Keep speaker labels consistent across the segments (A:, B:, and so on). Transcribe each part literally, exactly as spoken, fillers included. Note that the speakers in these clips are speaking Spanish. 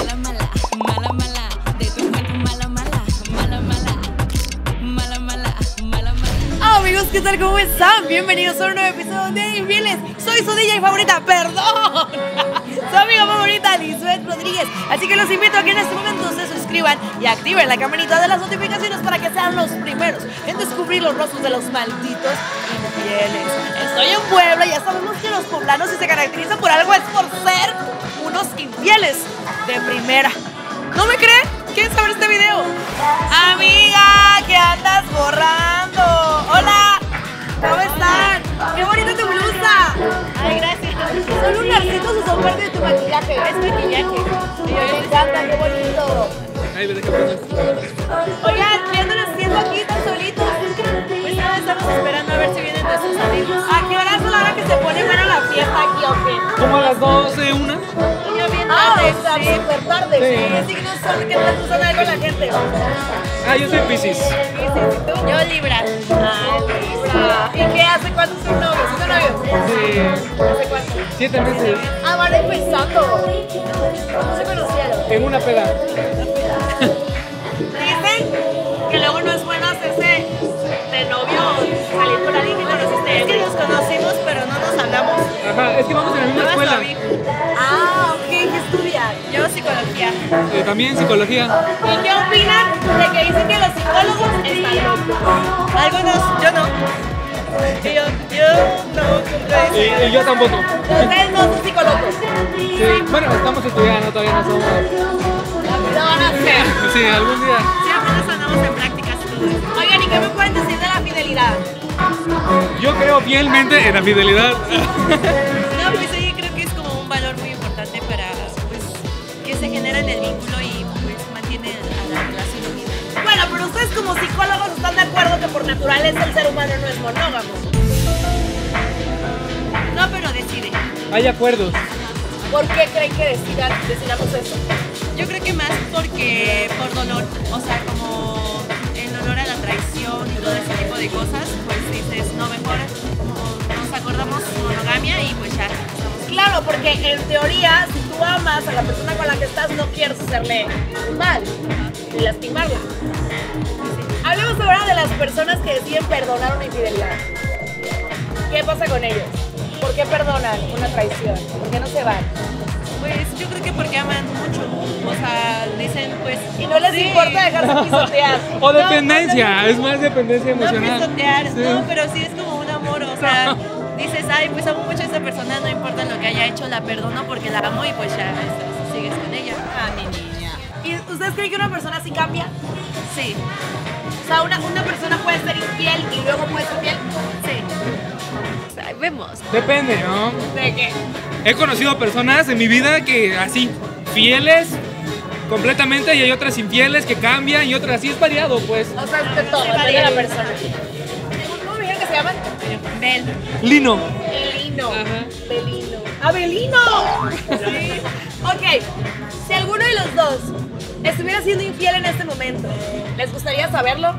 A: Mala, mala, mala, mala, de tu cuerpo mala, mala, mala, mala, mala, mala, mala, mala.
B: Oh, amigos, ¿qué tal? ¿Cómo están? Bienvenidos a un nuevo episodio de Infieles. Soy su D J favorita, perdón, su amiga favorita, Lisbeth Rodríguez. Así que los invito a que en este momento se suscriban y activen la campanita de las notificaciones para que sean los primeros en descubrir los rostros de los malditos infieles. Estoy en Puebla y ya sabemos que los poblanos, si se caracterizan por algo, es por ser unos infieles de primera. ¿No me creen? ¿Quieren saber este video? Amiga, ¿qué andas borrando? Hola, ¿cómo están? ¡Qué bonita tu blusa!
C: Ay, gracias.
B: ¿Son lunarcitos o son parte de tu maquillaje?
C: Es maquillaje.
B: Me encanta, qué bonito.
D: Ay, me deja poner.
B: Oigan, ¿qué andan haciendo aquí tan solitos?
C: Pues nada, estamos esperando a ver si vienen nuestros amigos.
B: ¿A qué hora es la hora que se pone buena la fiesta aquí o qué?
D: ¿Cómo a las doce, una?
C: Ya bien
B: Ah,
C: tarde,
B: o sea,
C: sí.
B: súper tarde.
D: Sí.
B: ¿Qué signos son? ¿Qué tal usan algo la gente?
D: Ah, yo soy Piscis.
C: Yo Libra.
B: Ah, Libra. ¿Y qué hace? ¿Cuánto son novios? ¿Son novios?
D: Sí.
B: ¿Hace cuánto?
D: Siete meses.
B: Ah, van empezando. ¿Cómo se conocieron?
D: En una peda.
B: Dicen que luego no es bueno hacerse de novio o salir con alguien que conociste.
C: Es que nos conocimos, pero no nos hablamos.
D: Ajá, es que vamos en la misma
C: Nueva
D: escuela.
C: Slavic.
B: Ah, ok, ¿qué estudian?
C: Yo psicología.
D: Eh, también psicología.
B: ¿Y qué opinan de que dicen que los psicólogos están locos?
C: Algunos, yo no. Y yo, yo no.
D: Y, y yo tampoco.
B: Ustedes no son psicólogos.
D: Sí. Bueno, estamos estudiando, todavía no somos.
B: Lo van a hacer.
D: Sí, algún día.
C: Sí, apenas andamos en prácticas y todo eso.
B: Oigan, ¿y qué me pueden decir de la fidelidad?
D: Yo creo fielmente en la fidelidad.
C: No, pues sí, creo que es como un valor muy importante para, pues, que se genera en el vínculo y pues mantiene a la relación unida.
B: Bueno, pero ustedes como psicólogos están de acuerdo que por naturaleza el ser humano no es monógamo.
C: No, pero decide.
D: Hay acuerdos.
B: ¿Por qué creen que decidan, decidamos eso?
C: Yo creo que más porque por dolor, o sea, como el dolor a la traición y todo ese tipo de cosas, pues dices, no, mejor nos acordamos monogamia y pues ya estamos.
B: Claro, porque en teoría, si tú amas a la persona con la que estás, no quieres hacerle un mal ni lastimarla. Hablemos ahora de las personas que deciden perdonar una infidelidad. ¿Qué pasa con ellos? ¿Por qué perdonan una traición? ¿Por qué no se van?
C: Pues yo creo que porque aman mucho, o sea, dicen pues...
B: Y no les
C: sí.
B: importa dejarse pisotear.
D: O dependencia, es más dependencia
C: No
D: emocional.
C: pisotear,
D: Sí.
C: no, pero sí es como un amor, o sea, dices, ay, pues amo mucho a esa persona, no importa lo que haya hecho, la perdono porque la amo y pues ya eso, sigues con ella.
B: Ah, mi niña. ¿Y ustedes creen que una persona así cambia?
C: Sí,
B: O sea, una, una persona puede ser infiel y luego puede ser fiel.
C: sí. O sea, vemos.
D: Depende, ¿no?
B: ¿De qué?
D: He conocido personas en mi vida que así, fieles completamente, y hay otras infieles que cambian y otras así, es variado, pues.
B: O sea, de todo, depende de la persona. ¿Cómo me dijeron que se llaman?
C: Bel.
D: Lino.
B: Belino.
D: Ajá.
B: Belino. ¡Ah, Belino! Sí. Ok, si alguno de los dos estuviera siendo infiel en este momento, ¿les gustaría saberlo?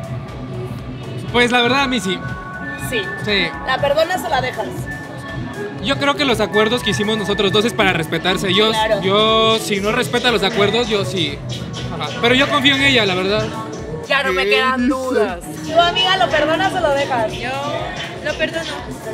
D: Pues la verdad a mí sí.
B: Sí.
D: Sí.
B: ¿La perdonas o la dejas?
D: Yo creo que los acuerdos que hicimos nosotros dos es para respetarse. Yo,
B: Claro.
D: yo si no respeta los acuerdos, yo sí. Ajá. Pero yo confío en ella, la verdad.
B: Ya no me
D: Sí.
B: quedan dudas. ¿Tu amiga lo perdonas o lo dejas?
C: Yo lo perdono.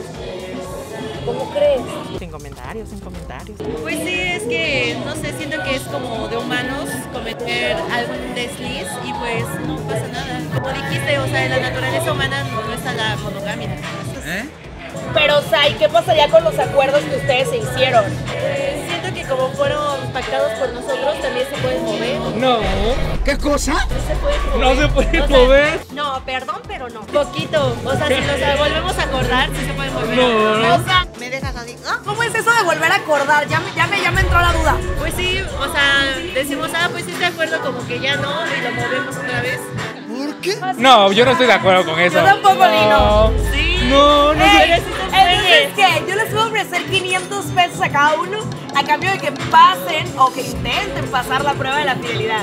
B: ¿Cómo crees?
E: Sin comentarios, sin comentarios.
C: Pues sí, es que, no sé, siento que es como de humanos cometer algún desliz y pues no pasa nada. Como dijiste, o sea, en la naturaleza humana no está la monogamia.
D: ¿Eh?
B: Pero, o sea, ¿y qué pasaría con los acuerdos que ustedes se hicieron?
C: Eh, siento que como fueron pactados por nosotros, también se pueden mover.
D: No.
F: ¿Qué cosa?
C: No se pueden mover.
D: No se puede
C: O sea,
D: mover.
C: No, perdón, pero no. Poquito. O sea, si nos volvemos a acordar, sí se pueden mover.
D: No, no.
B: O sea,
C: ¿Me dejas así? ¿Ah?
B: ¿cómo es eso de volver a acordar? Ya me, ya me, ya me entró la duda.
C: Pues sí, o sea, decimos, ah, pues sí de acuerdo, como que ya no, y lo movemos otra vez.
F: ¿Por qué?
D: No, yo no estoy de acuerdo con eso.
B: Yo tampoco, Lino.
C: Sí.
D: No, no
B: Ey,
D: sé.
B: entonces, ¿qué? Yo les voy a ofrecer quinientos pesos a cada uno a cambio de que pasen o que intenten pasar la prueba de la fidelidad.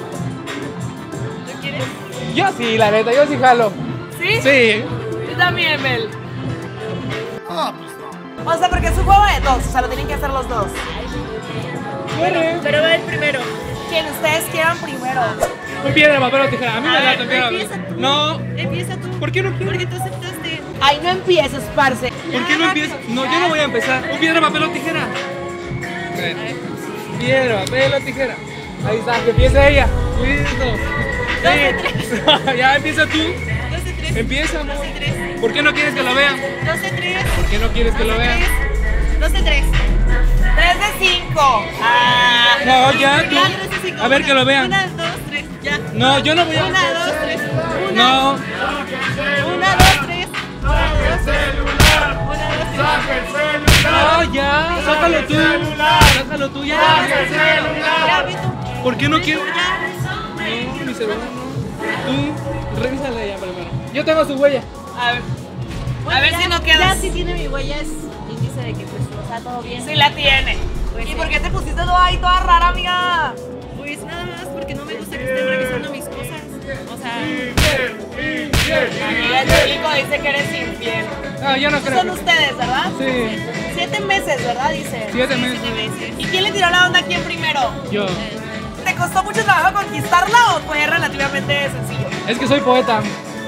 C: ¿Tú quieres?
D: Yo sí, la neta, yo sí jalo.
B: ¿Sí?
D: Sí.
B: Yo también, Mel.
F: Ah, pues no.
B: O sea, porque es un juego de dos, o sea, lo tienen que hacer los dos.
D: Corre.
C: Pero va el primero.
B: Quien ustedes quieran primero.
D: Un piedra, papel o tijera. A mí me
C: A
D: da
C: ver,
D: también.
C: empieza tú.
D: No.
C: Empieza tú.
D: ¿Por qué no quieres?
C: Porque tú aceptaste.
B: Ay, no empieces, parce.
D: ¿Por qué no empiezas? No, yo no voy a empezar. Un piedra, papel o tijera. A ver. Piedra, papel o tijera. Ahí está, que empiece ella. Listo. Sí. Ya empieza tú.
C: doce tres.
D: Empieza, amor.
C: doce tres.
D: ¿Por qué no quieres que lo vean?
C: doce tres.
D: ¿Por qué no quieres que lo vean?
C: doce tres.
B: tres de cinco. Ah.
D: No, ya tú.
C: Ya, tres de cinco.
D: A ver que lo vean.
C: Una, dos, tres. Ya.
D: No, yo no voy a.
C: Una, dos, tres. Una,
D: No.
C: Una, dos, tres. Una, dos, tres. Una, dos, tres.
D: No, ya. Sácalo tú. Sácalo tú, ya.
C: Ya, ve tú.
D: ¿Por qué no
C: Ve
D: quieres?
C: tú, ya.
D: No, mi celular no. Tú, revísala ya primero. Yo tengo su huella.
B: A ver. A ver
C: Ya-
B: si no quedas.
C: Ya si tiene mi huella es índice de que pues, o sea, todo bien.
B: Sí la tiene.
C: Pues
B: ¿Y
C: sí.
B: por qué te pusiste toda ahí toda rara, amiga?
C: Pues nada más porque no me gusta que estén revisando mis cosas. O sea,
B: Amiga, el público dice que eres infiel.
D: Ah, yo no creo.
B: Son ustedes, ¿verdad?
D: Sí,
B: Siete meses, ¿verdad? Dice.
D: siete meses.
C: siete veces.
B: ¿Y quién le tiró la onda a quién primero?
D: Yo.
B: ¿Te costó mucho trabajo conquistarla o fue relativamente sencillo?
D: Es que soy poeta.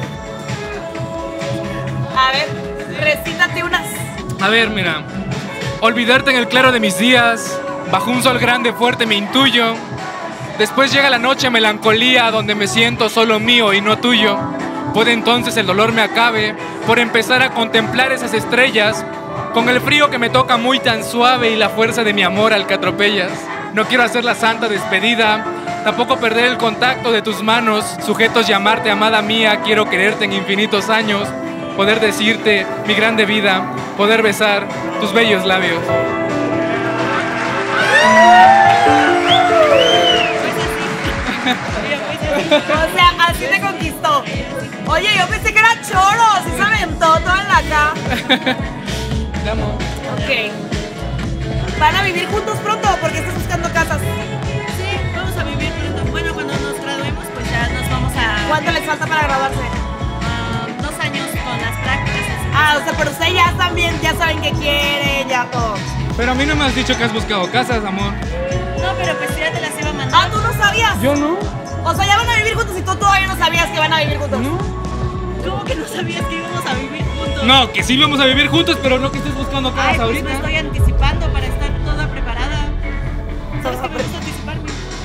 B: A ver, recítate unas.
D: A ver, mira. Olvidarte en el claro de mis días, bajo un sol grande fuerte me intuyo. Después llega la noche melancolía, donde me siento solo mío y no tuyo. Puede entonces el dolor me acabe, por empezar a contemplar esas estrellas, con el frío que me toca muy tan suave y la fuerza de mi amor al que atropellas. No quiero hacer la santa despedida, tampoco perder el contacto de tus manos, sujetos llamarte amada mía, quiero quererte en infinitos años, poder decirte mi grande vida, poder besar tus bellos labios.
B: O sea, así te conquistó. Oye, yo pensé que era choro, así se aventó todo en la cara.
D: Te amo.
B: Ok. ¿Van a vivir juntos pronto o porque estás buscando casas?
C: Sí, vamos a vivir pronto. Bueno, cuando nos graduemos, pues ya nos vamos a.
B: ¿Cuánto les falta para graduarse?
C: ah, dos años con las prácticas.
B: Ah, o sea, pero ustedes ya también, ya saben qué quieren, ya todo.
D: Pero a mí no me has dicho que has buscado casas, amor.
C: No, pero pues ya te las iba a mandar.
B: Ah, ¿tú no sabías?
D: Yo no.
B: O sea, ya van a vivir juntos y tú todavía no sabías que van a vivir juntos.
D: No.
C: ¿Cómo que no sabías que íbamos a vivir juntos?
D: No, que sí vamos a vivir juntos, pero no que estés buscando casas
C: Ay, pues
D: ahorita.
C: me estoy anticipando para estar toda preparada. ¿Sabes que me gusta anticiparme?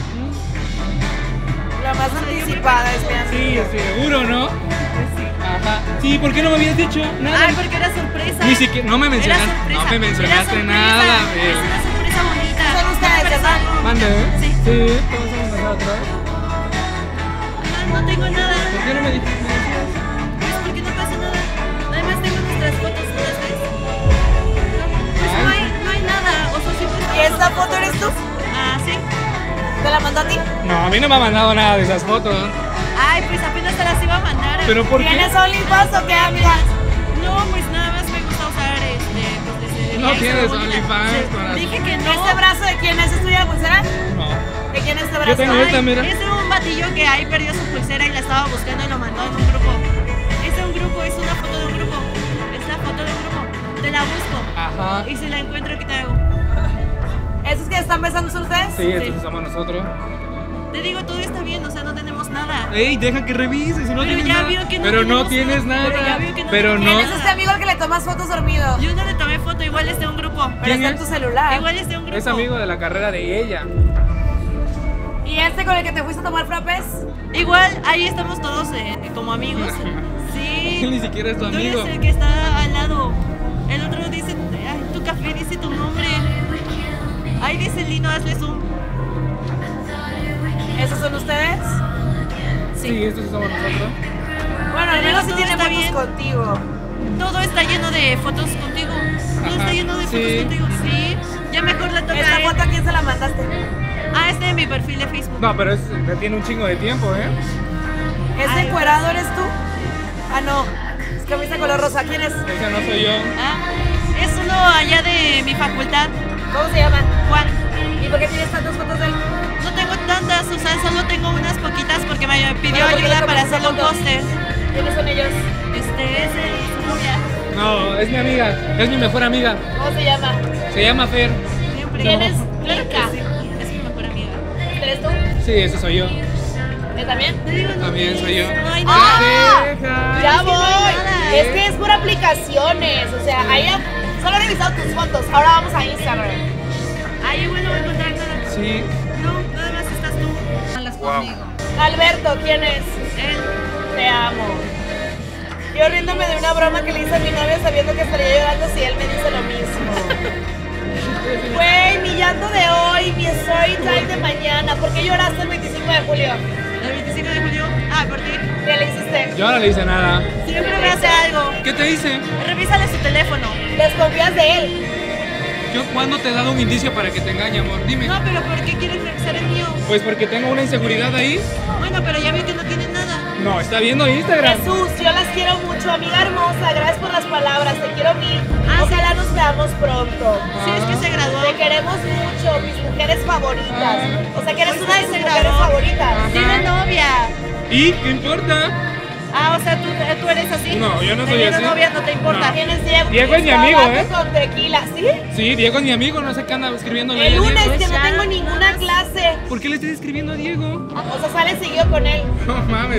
B: La más anticipada es que
D: Sí, seguro, ¿no?
C: Pues sí.
D: Ajá. Sí, ¿por qué no me habías dicho nada?
C: Ay, porque era sorpresa.
D: Ni siquiera, no me
C: Era
D: mencionaste,
C: sorpresa.
D: no me mencionaste
C: Era sorpresa.
D: nada.
C: Es
D: eh.
C: una sorpresa bonita.
B: Son ustedes, ¿verdad?
D: Mande, ¿eh?
C: Sí.
D: Sí, ¿todos vamos a pasar atrás?
C: No, no tengo nada.
D: ¿Por qué no me dijiste? me decías?
C: Pues porque no pasa nada. Además tengo nuestras fotos todas ves. Pues no hay, no hay nada. O sea, siempre
B: ¿Y esta foto eres tú?
C: Ah, sí.
B: ¿Te la mandó a ti?
D: No, a mí no me ha mandado nada de esas fotos.
C: Ay, pues apenas te las iba a mandar.
D: ¿Pero por qué?
B: ¿Tienes OnlyFans o qué, amiga?
C: No, pues nada más me gusta usar este, pues desde
D: No
C: ahí se
D: tienes
C: ve bonita.
D: OnlyFans,
C: Sí,
D: corazón.
C: Dije que no.
B: ¿Este brazo de quién es? ¿Es tuya la pulsera?
D: No.
B: ¿De quién es este brazo?
D: Yo tengo
C: Ay,
D: esta, mira.
C: Es de un batillo que ahí perdió su pulsera y la estaba buscando y lo mandó en un grupo. Es de un grupo, es una foto de un grupo. Es la foto de un grupo. Te la busco.
D: Ajá.
C: Y si la encuentro, ¿qué te hago?
B: ¿Esos que están besando son ustedes?
D: Sí, estos somos nosotros.
C: Te digo, todo está bien, o sea, no tenemos nada.
D: Ey, deja que revises, si no
C: Pero
D: tienes
C: ya
D: nada.
C: vio que no
D: Pero no
C: tenemos
D: tienes
C: nada.
D: nada.
C: Pero ya vio que no
D: Pero
C: tenemos
D: no.
B: ¿Quién es este amigo al que le tomas fotos dormido?
C: Yo no le tomé foto, igual es de un grupo.
B: Pero
D: ¿Quién
B: está en
D: es?
B: tu celular.
C: Igual es de un grupo.
D: Es amigo de la carrera de ella.
B: ¿Y este con el que te fuiste a tomar frappés?
C: Igual, ahí estamos todos eh, como amigos. Sí.
D: Él ni siquiera es tu
C: Tú
D: amigo.
C: eres el que está al lado. El otro dice, ay, tu café dice tu nombre. Ahí dice Lino, hazle zoom.
B: ¿Esos son ustedes?
D: Sí, estos sí somos nosotros.
B: Bueno, al menos si
C: Todo
B: tiene
C: está
B: fotos
C: bien.
B: contigo.
C: Todo está lleno de fotos contigo. Todo
D: Ajá,
C: está lleno de fotos
D: sí.
C: contigo. Sí. Ya mejor la toca
B: ¿Esta
C: a él.
B: foto a quién se la mandaste?
C: Ah, este de mi perfil de Facebook.
D: No, pero es, tiene un chingo de tiempo, ¿eh?
B: ¿Este
C: Ay.
B: encuerado eres tú? Ah, no. Es camisa color rosa. ¿Quién es?
D: Ese no soy yo.
C: Ah, es uno allá de mi facultad,
B: ¿Cómo se llama?
C: Juan.
B: ¿Y por qué tienes tantas fotos de él?
C: No tengo tantas, o sea, solo tengo unas poquitas porque me pidió
B: Bueno, ¿por qué le
C: ayuda para
B: tomaste
C: hacerle un
B: fotos?
C: póster.
B: ¿Quiénes son ellos?
C: Este es el, su novia.
D: No, es mi amiga. Es mi mejor amiga.
B: ¿Cómo se llama?
D: Se llama Fer.
C: Siempre.
B: ¿Quién es?
C: Claro que
B: Mica.
C: sí.
D: Sí, eso soy yo.
B: ¿Yo también?
D: También soy yo.
C: No hay
B: ¡Ah!
C: nada.
D: Deja.
B: Ya
C: Es que no hay
B: voy.
C: nada.
B: Es que es por aplicaciones. O sea, ahí ya- solo he revisado tus fotos. Ahora vamos a Instagram.
C: Ay, igual no voy a encontrar nada.
D: Sí.
C: No, nada más estás tú. Hablas
D: Wow.
C: conmigo.
B: Alberto, ¿quién es?
C: Él.
B: Te amo. Yo riéndome de una broma que le hice a mi novio sabiendo que estaría llorando si él me dice lo mismo. Güey, mi llanto de hoy, mi story time de mañana. ¿Por qué lloraste el veinticinco de julio?
C: El veinticinco de julio. Ah, por ti.
B: ¿Qué le hiciste?
D: Yo no le hice nada.
C: Siempre me hace algo.
D: ¿Qué te hice?
C: Revísale su teléfono.
B: ¿Desconfías de él?
D: Yo cuándo te he dado un indicio para que te engañe, amor. Dime.
C: No, pero ¿por qué quieres revisar el mío?
D: Pues porque tengo una inseguridad ahí.
C: Bueno, pero ya vi que no tiene nada.
D: No, está viendo Instagram.
B: Jesús, yo las quiero mucho, amiga hermosa. Gracias por las palabras, te quiero mil.
C: Ah,
B: Ojalá nos veamos pronto.
C: Sí, es que se graduó.
B: Te queremos mucho, mis mujeres favoritas. O sea que eres
C: Pues
B: una de
C: sí,
B: sus
C: se
B: mujeres
C: graduó.
B: favoritas.
D: Ajá.
C: Tiene novia.
D: ¿Y qué importa?
C: Ah, o sea, ¿tú, tú eres así.
D: No, yo no soy
C: Teniendo
D: así.
C: novia no te importa.
D: No.
B: Tienes Diego.
D: Diego es mi
B: Está
D: amigo,
B: hablando
D: ¿eh?
B: Con tequila, ¿sí?
D: Sí, Diego es mi amigo, no sé qué anda escribiendo.
B: El lunes que no
C: Ya.
B: tengo ninguna clase.
D: ¿Por qué le estoy escribiendo a Diego?
B: O sea, sale seguido con él.
D: No mames.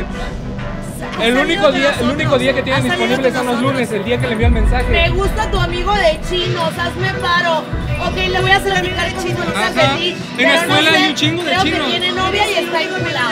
C: Ha
D: El
C: salido
D: único
C: con
D: día, el
C: nosotros.
D: único día que
C: Ha
D: tienen
C: salido
D: disponibles
C: con
D: son los
C: nosotros.
D: lunes, el día que le envió el mensaje.
B: Me gusta tu amigo de chinos, hazme paro. Ok, le voy a hacer platicar con sus
D: Ajá.
B: de ti.
D: En la
B: pero no
D: escuela
B: sé,
D: hay un chingo de
B: creo
D: chinos.
B: que tiene novia y está vinculado.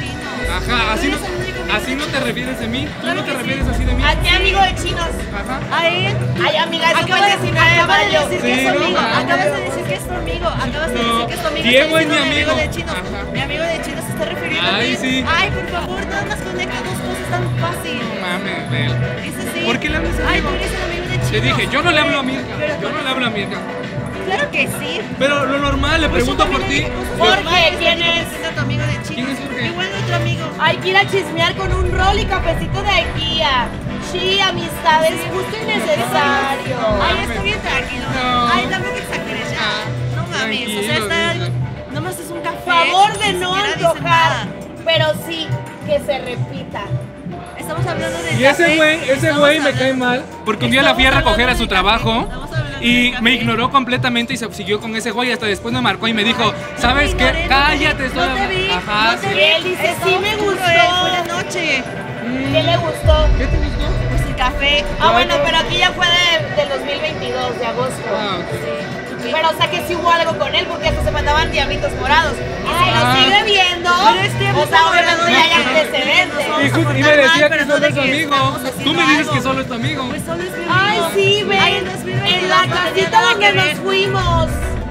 D: Ajá, así no, así no te refieres a mí. Tú no te refieres así de mí.
B: ¿A qué amigo de chinos?
D: Ajá.
C: A él.
B: Ay, amiga, eso fue
C: Acaba
B: el
C: de,
B: diecinueve de
C: acaba de
B: mayo.
C: decir
D: Sí,
C: que es
D: no
C: tu amigo.
D: mames.
C: Acabas de decir que es tu amigo. Acabas de
D: No.
C: decir que es tu amigo.
D: Diego
C: Está
D: es mi
C: diciendo
D: amigo.
C: de chinos.
D: Ajá.
C: Mi amigo de chinos se está refiriendo a
D: Ay,
C: ti.
D: sí.
C: Ay, por favor, nada más conecta dos cosas tan fácil.
D: No mames, Bel.
C: Es así.
D: ¿Por qué le hablas a
C: Ay,
D: Diego?
C: tú eres el amigo de chinos.
D: Te dije, yo no le hablo a Mirka.
C: Pero
D: Yo no le hablo a Mirka.
C: Claro que sí.
D: Pero lo normal, le
C: Pues
D: pregunto
C: yo
D: por
C: también
D: ti.
C: le digo cosas
B: Jorge,
C: normales,
B: ¿quién
C: le digo
B: es?
C: que es tu amigo de chinos.
D: ¿Quién es Jorge?
C: Igual otro amigo.
B: Hay que ir a chismear con un rol y cafecito de IKEA. Sí, amistad, es justo y necesario.
C: Ay, está bien tranquilo.
D: No.
C: Ay, tampoco exageres ya. No mames, o sea,
D: Tranquilo,
C: está...
D: dice.
C: Nomás es un café.
B: Favor de
C: ni
B: no
C: siquiera dicen
B: antojar,
C: nada.
B: pero sí que se repita.
C: Estamos hablando de
D: Y ese
C: café,
D: güey, ese
C: estamos
D: güey me
C: hablando-
D: cae mal porque un día la fui a
C: estamos
D: recoger a
C: hablando
D: su
C: de café,
D: trabajo
C: estamos hablando de
D: y
C: café.
D: me ignoró completamente y se siguió con ese güey. Hasta después me marcó y me dijo, ¿sabes
C: No te
D: qué?
C: ignoré, no te
D: Cállate,
C: vi,
D: estoy
C: no te vi,
D: Ajá,
C: no te
D: sí.
C: vi.
B: Y él dice,
C: Estaba
B: sí me
C: oscuro,
B: gustó.
C: eh, fue la noche.
B: ¿Qué le gustó?
D: ¿Qué te gustó?
C: Pues el café.
B: Ah, bueno, pero aquí ya fue de- del dos mil veintidós, de agosto.
D: Ah, ok.
B: Pero o sea que sí hubo algo con él porque hasta se mandaban diablitos morados. Y si
D: Ah.
B: lo sigue viendo,
C: Pero es que
B: o sea,
C: estamos
B: obviamente
C: hablando
B: ya hay
C: de que
B: antecedentes.
C: nos
D: Y,
C: vamos a
D: ju- y me
C: portar
D: decía
C: mal,
D: que
C: pero
D: solo
C: no
D: es tu
C: de que
D: amigo.
C: estamos
D: Tú
C: haciendo
D: me dices
C: algo.
D: que solo es tu amigo.
C: Pues solo es mi
B: Ay,
C: amigo.
B: sí, ven.
C: Ay, en dos mil veintidós
B: En la
C: no tenía
B: casita
C: nada
B: donde
C: que
B: nos
C: ver.
B: fuimos.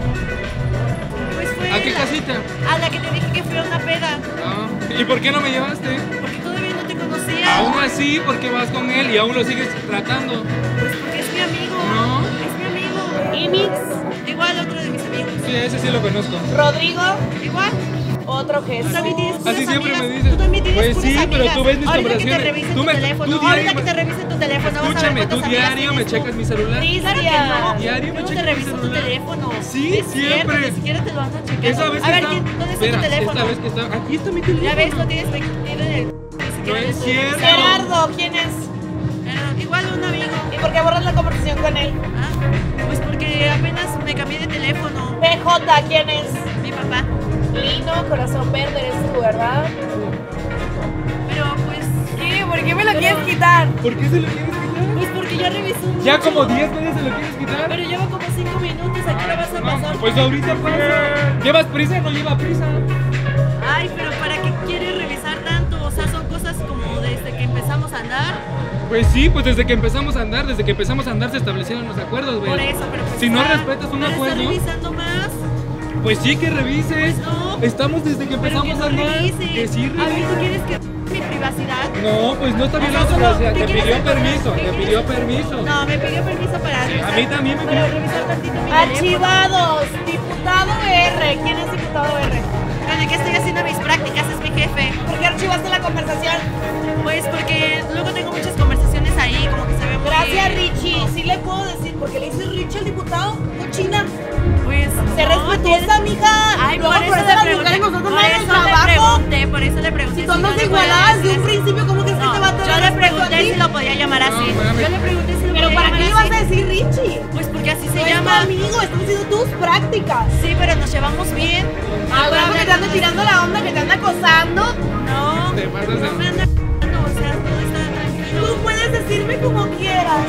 C: Pues fue
D: ¿A qué
C: la-
D: casita?
C: A la que te dije que fui a una peda.
D: Ah, ¿y por qué no me llevaste?
C: Porque todavía no te conocía.
D: Aún así, ¿por qué vas con él y aún lo sigues tratando?
C: Pues porque es mi amigo.
D: No.
C: Es mi amigo.
B: Y Mix,
C: Igual otro de mis amigos.
D: Sí, ese sí lo conozco.
B: Rodrigo,
C: Igual.
B: otro
C: Tú
B: Jesús.
C: también tienes puras
D: Así siempre
C: amigas.
D: me dices.
C: Tú también tienes
D: Pues
C: puras
D: sí, pero
C: amigas.
D: tú ves mis
C: Ahorita que te
D: conversaciones.
C: revisen
D: Tú
C: tu
D: me-
C: teléfono.
D: tú
C: Ahorita
D: diario
C: que te
D: me-
C: revisen tu teléfono. Vas a ver
D: Escúchame,
C: cuántas
D: tú
C: amigas
D: diario me
C: tienes tú.
D: checas mi celular.
C: Claro que no.
D: Diario me
C: Yo no te
D: checas mi
C: reviso tu
D: celular.
C: teléfono.
D: Sí,
C: Es cierto,
D: siempre.
C: Ni siquiera te lo ando checando.
D: Esa vez
C: A
D: que
C: ver,
D: está-
C: ¿quién- ¿dónde está
D: Espera,
C: tu teléfono?
D: esta vez que está... Aquí está mi teléfono.
C: Ya ves, lo tienes metido en el... Ni siquiera
D: No es
C: lo-
D: cierto.
B: Gerardo, ¿quién es?
C: Eh, Igual un amigo.
B: ¿Y por qué borras la conversación con él?
C: Ah, pues porque apenas me cambié de teléfono.
B: P J, ¿quién es?
C: Mi papá.
B: Lino, corazón verde, eres tú, ¿verdad?
C: Pero pues...
B: ¿Qué? ¿Por qué me lo quieres quitar?
D: ¿Por qué se lo quieres quitar?
C: Pues porque ya revisó mucho.
D: Ya como diez veces se lo quieres quitar.
C: Pero lleva como cinco minutos. ¿A qué hora vas a
D: No,
C: pasar?
D: pues ahorita pasa. ¿Llevas prisa? No lleva prisa.
C: Ay, pero ¿para qué quieres revisar tanto? O sea, son cosas como desde que empezamos a andar.
D: Pues sí, pues desde que empezamos a andar, desde que empezamos a andar se establecieron los acuerdos, güey.
C: Por eso, pero pues
D: Si no
C: está-
D: respetas un
C: pero está
D: acuerdo,
C: revisando más.
D: pues sí que revises.
C: Pues no.
D: Estamos desde que
C: Pero que
D: empezamos
C: no
D: a andar.
C: revise.
D: Que sí
C: A ver, ¿tú
D: revise.
C: quieres que mi privacidad?
D: No, pues no está
C: O
D: bien
C: sea,
D: la
C: solo-
D: privacidad.
C: ¿qué
D: Te
C: quieres
D: pidió
C: entonces?
D: permiso,
C: ¿Qué
D: te
C: quieres?
D: pidió permiso.
C: No, me pidió permiso para revisar.
D: a mí también me
C: Pero
D: pidió.
C: revisar tantito mi teléfono.
B: Archivados, diputado R. ¿Quién es diputado R?
C: Con el que estoy haciendo mis prácticas es mi jefe.
B: ¿Por qué archivaste la conversación?
C: Pues porque luego tengo muchas conversaciones ahí, como que se ve muy...
B: Gracias, Richie. Sí le puedo decir, porque le dices Richie al diputado, cochina.
C: Pues...
B: Sé
C: no,
B: respetuosa, mija.
C: Ay,
B: Luego
C: por eso
B: eso
C: le
B: las
C: pregunté,
B: mujeres nosotros
C: por
B: no hacemos
C: eso le
B: trabajo.
C: pregunté, por eso le pregunté.
B: Si somos
C: no le voy a
B: igualadas de
C: decir
B: un
C: eso.
B: principio, ¿cómo que es que
C: No,
B: te va a tener
C: yo le
B: respeto a
C: pregunté
B: ti?
C: si lo podía llamar así.
D: No, mames.
C: Yo le pregunté si lo
B: Pero
C: podía
B: ¿para
C: llaman
B: qué le vas
C: así?
B: a decir Richie?
C: Pues porque así se
B: No es tu
C: llama.
B: amigo, están haciendo tus prácticas.
C: Sí, pero nos llevamos bien.
B: Ah, bravo, que te anda tirando la onda, que te anda acosando.
C: No,
D: Te pasas de-
C: no me anda acosando, o sea, todo está tranquilo.
B: Tú puedes decirme como quieras.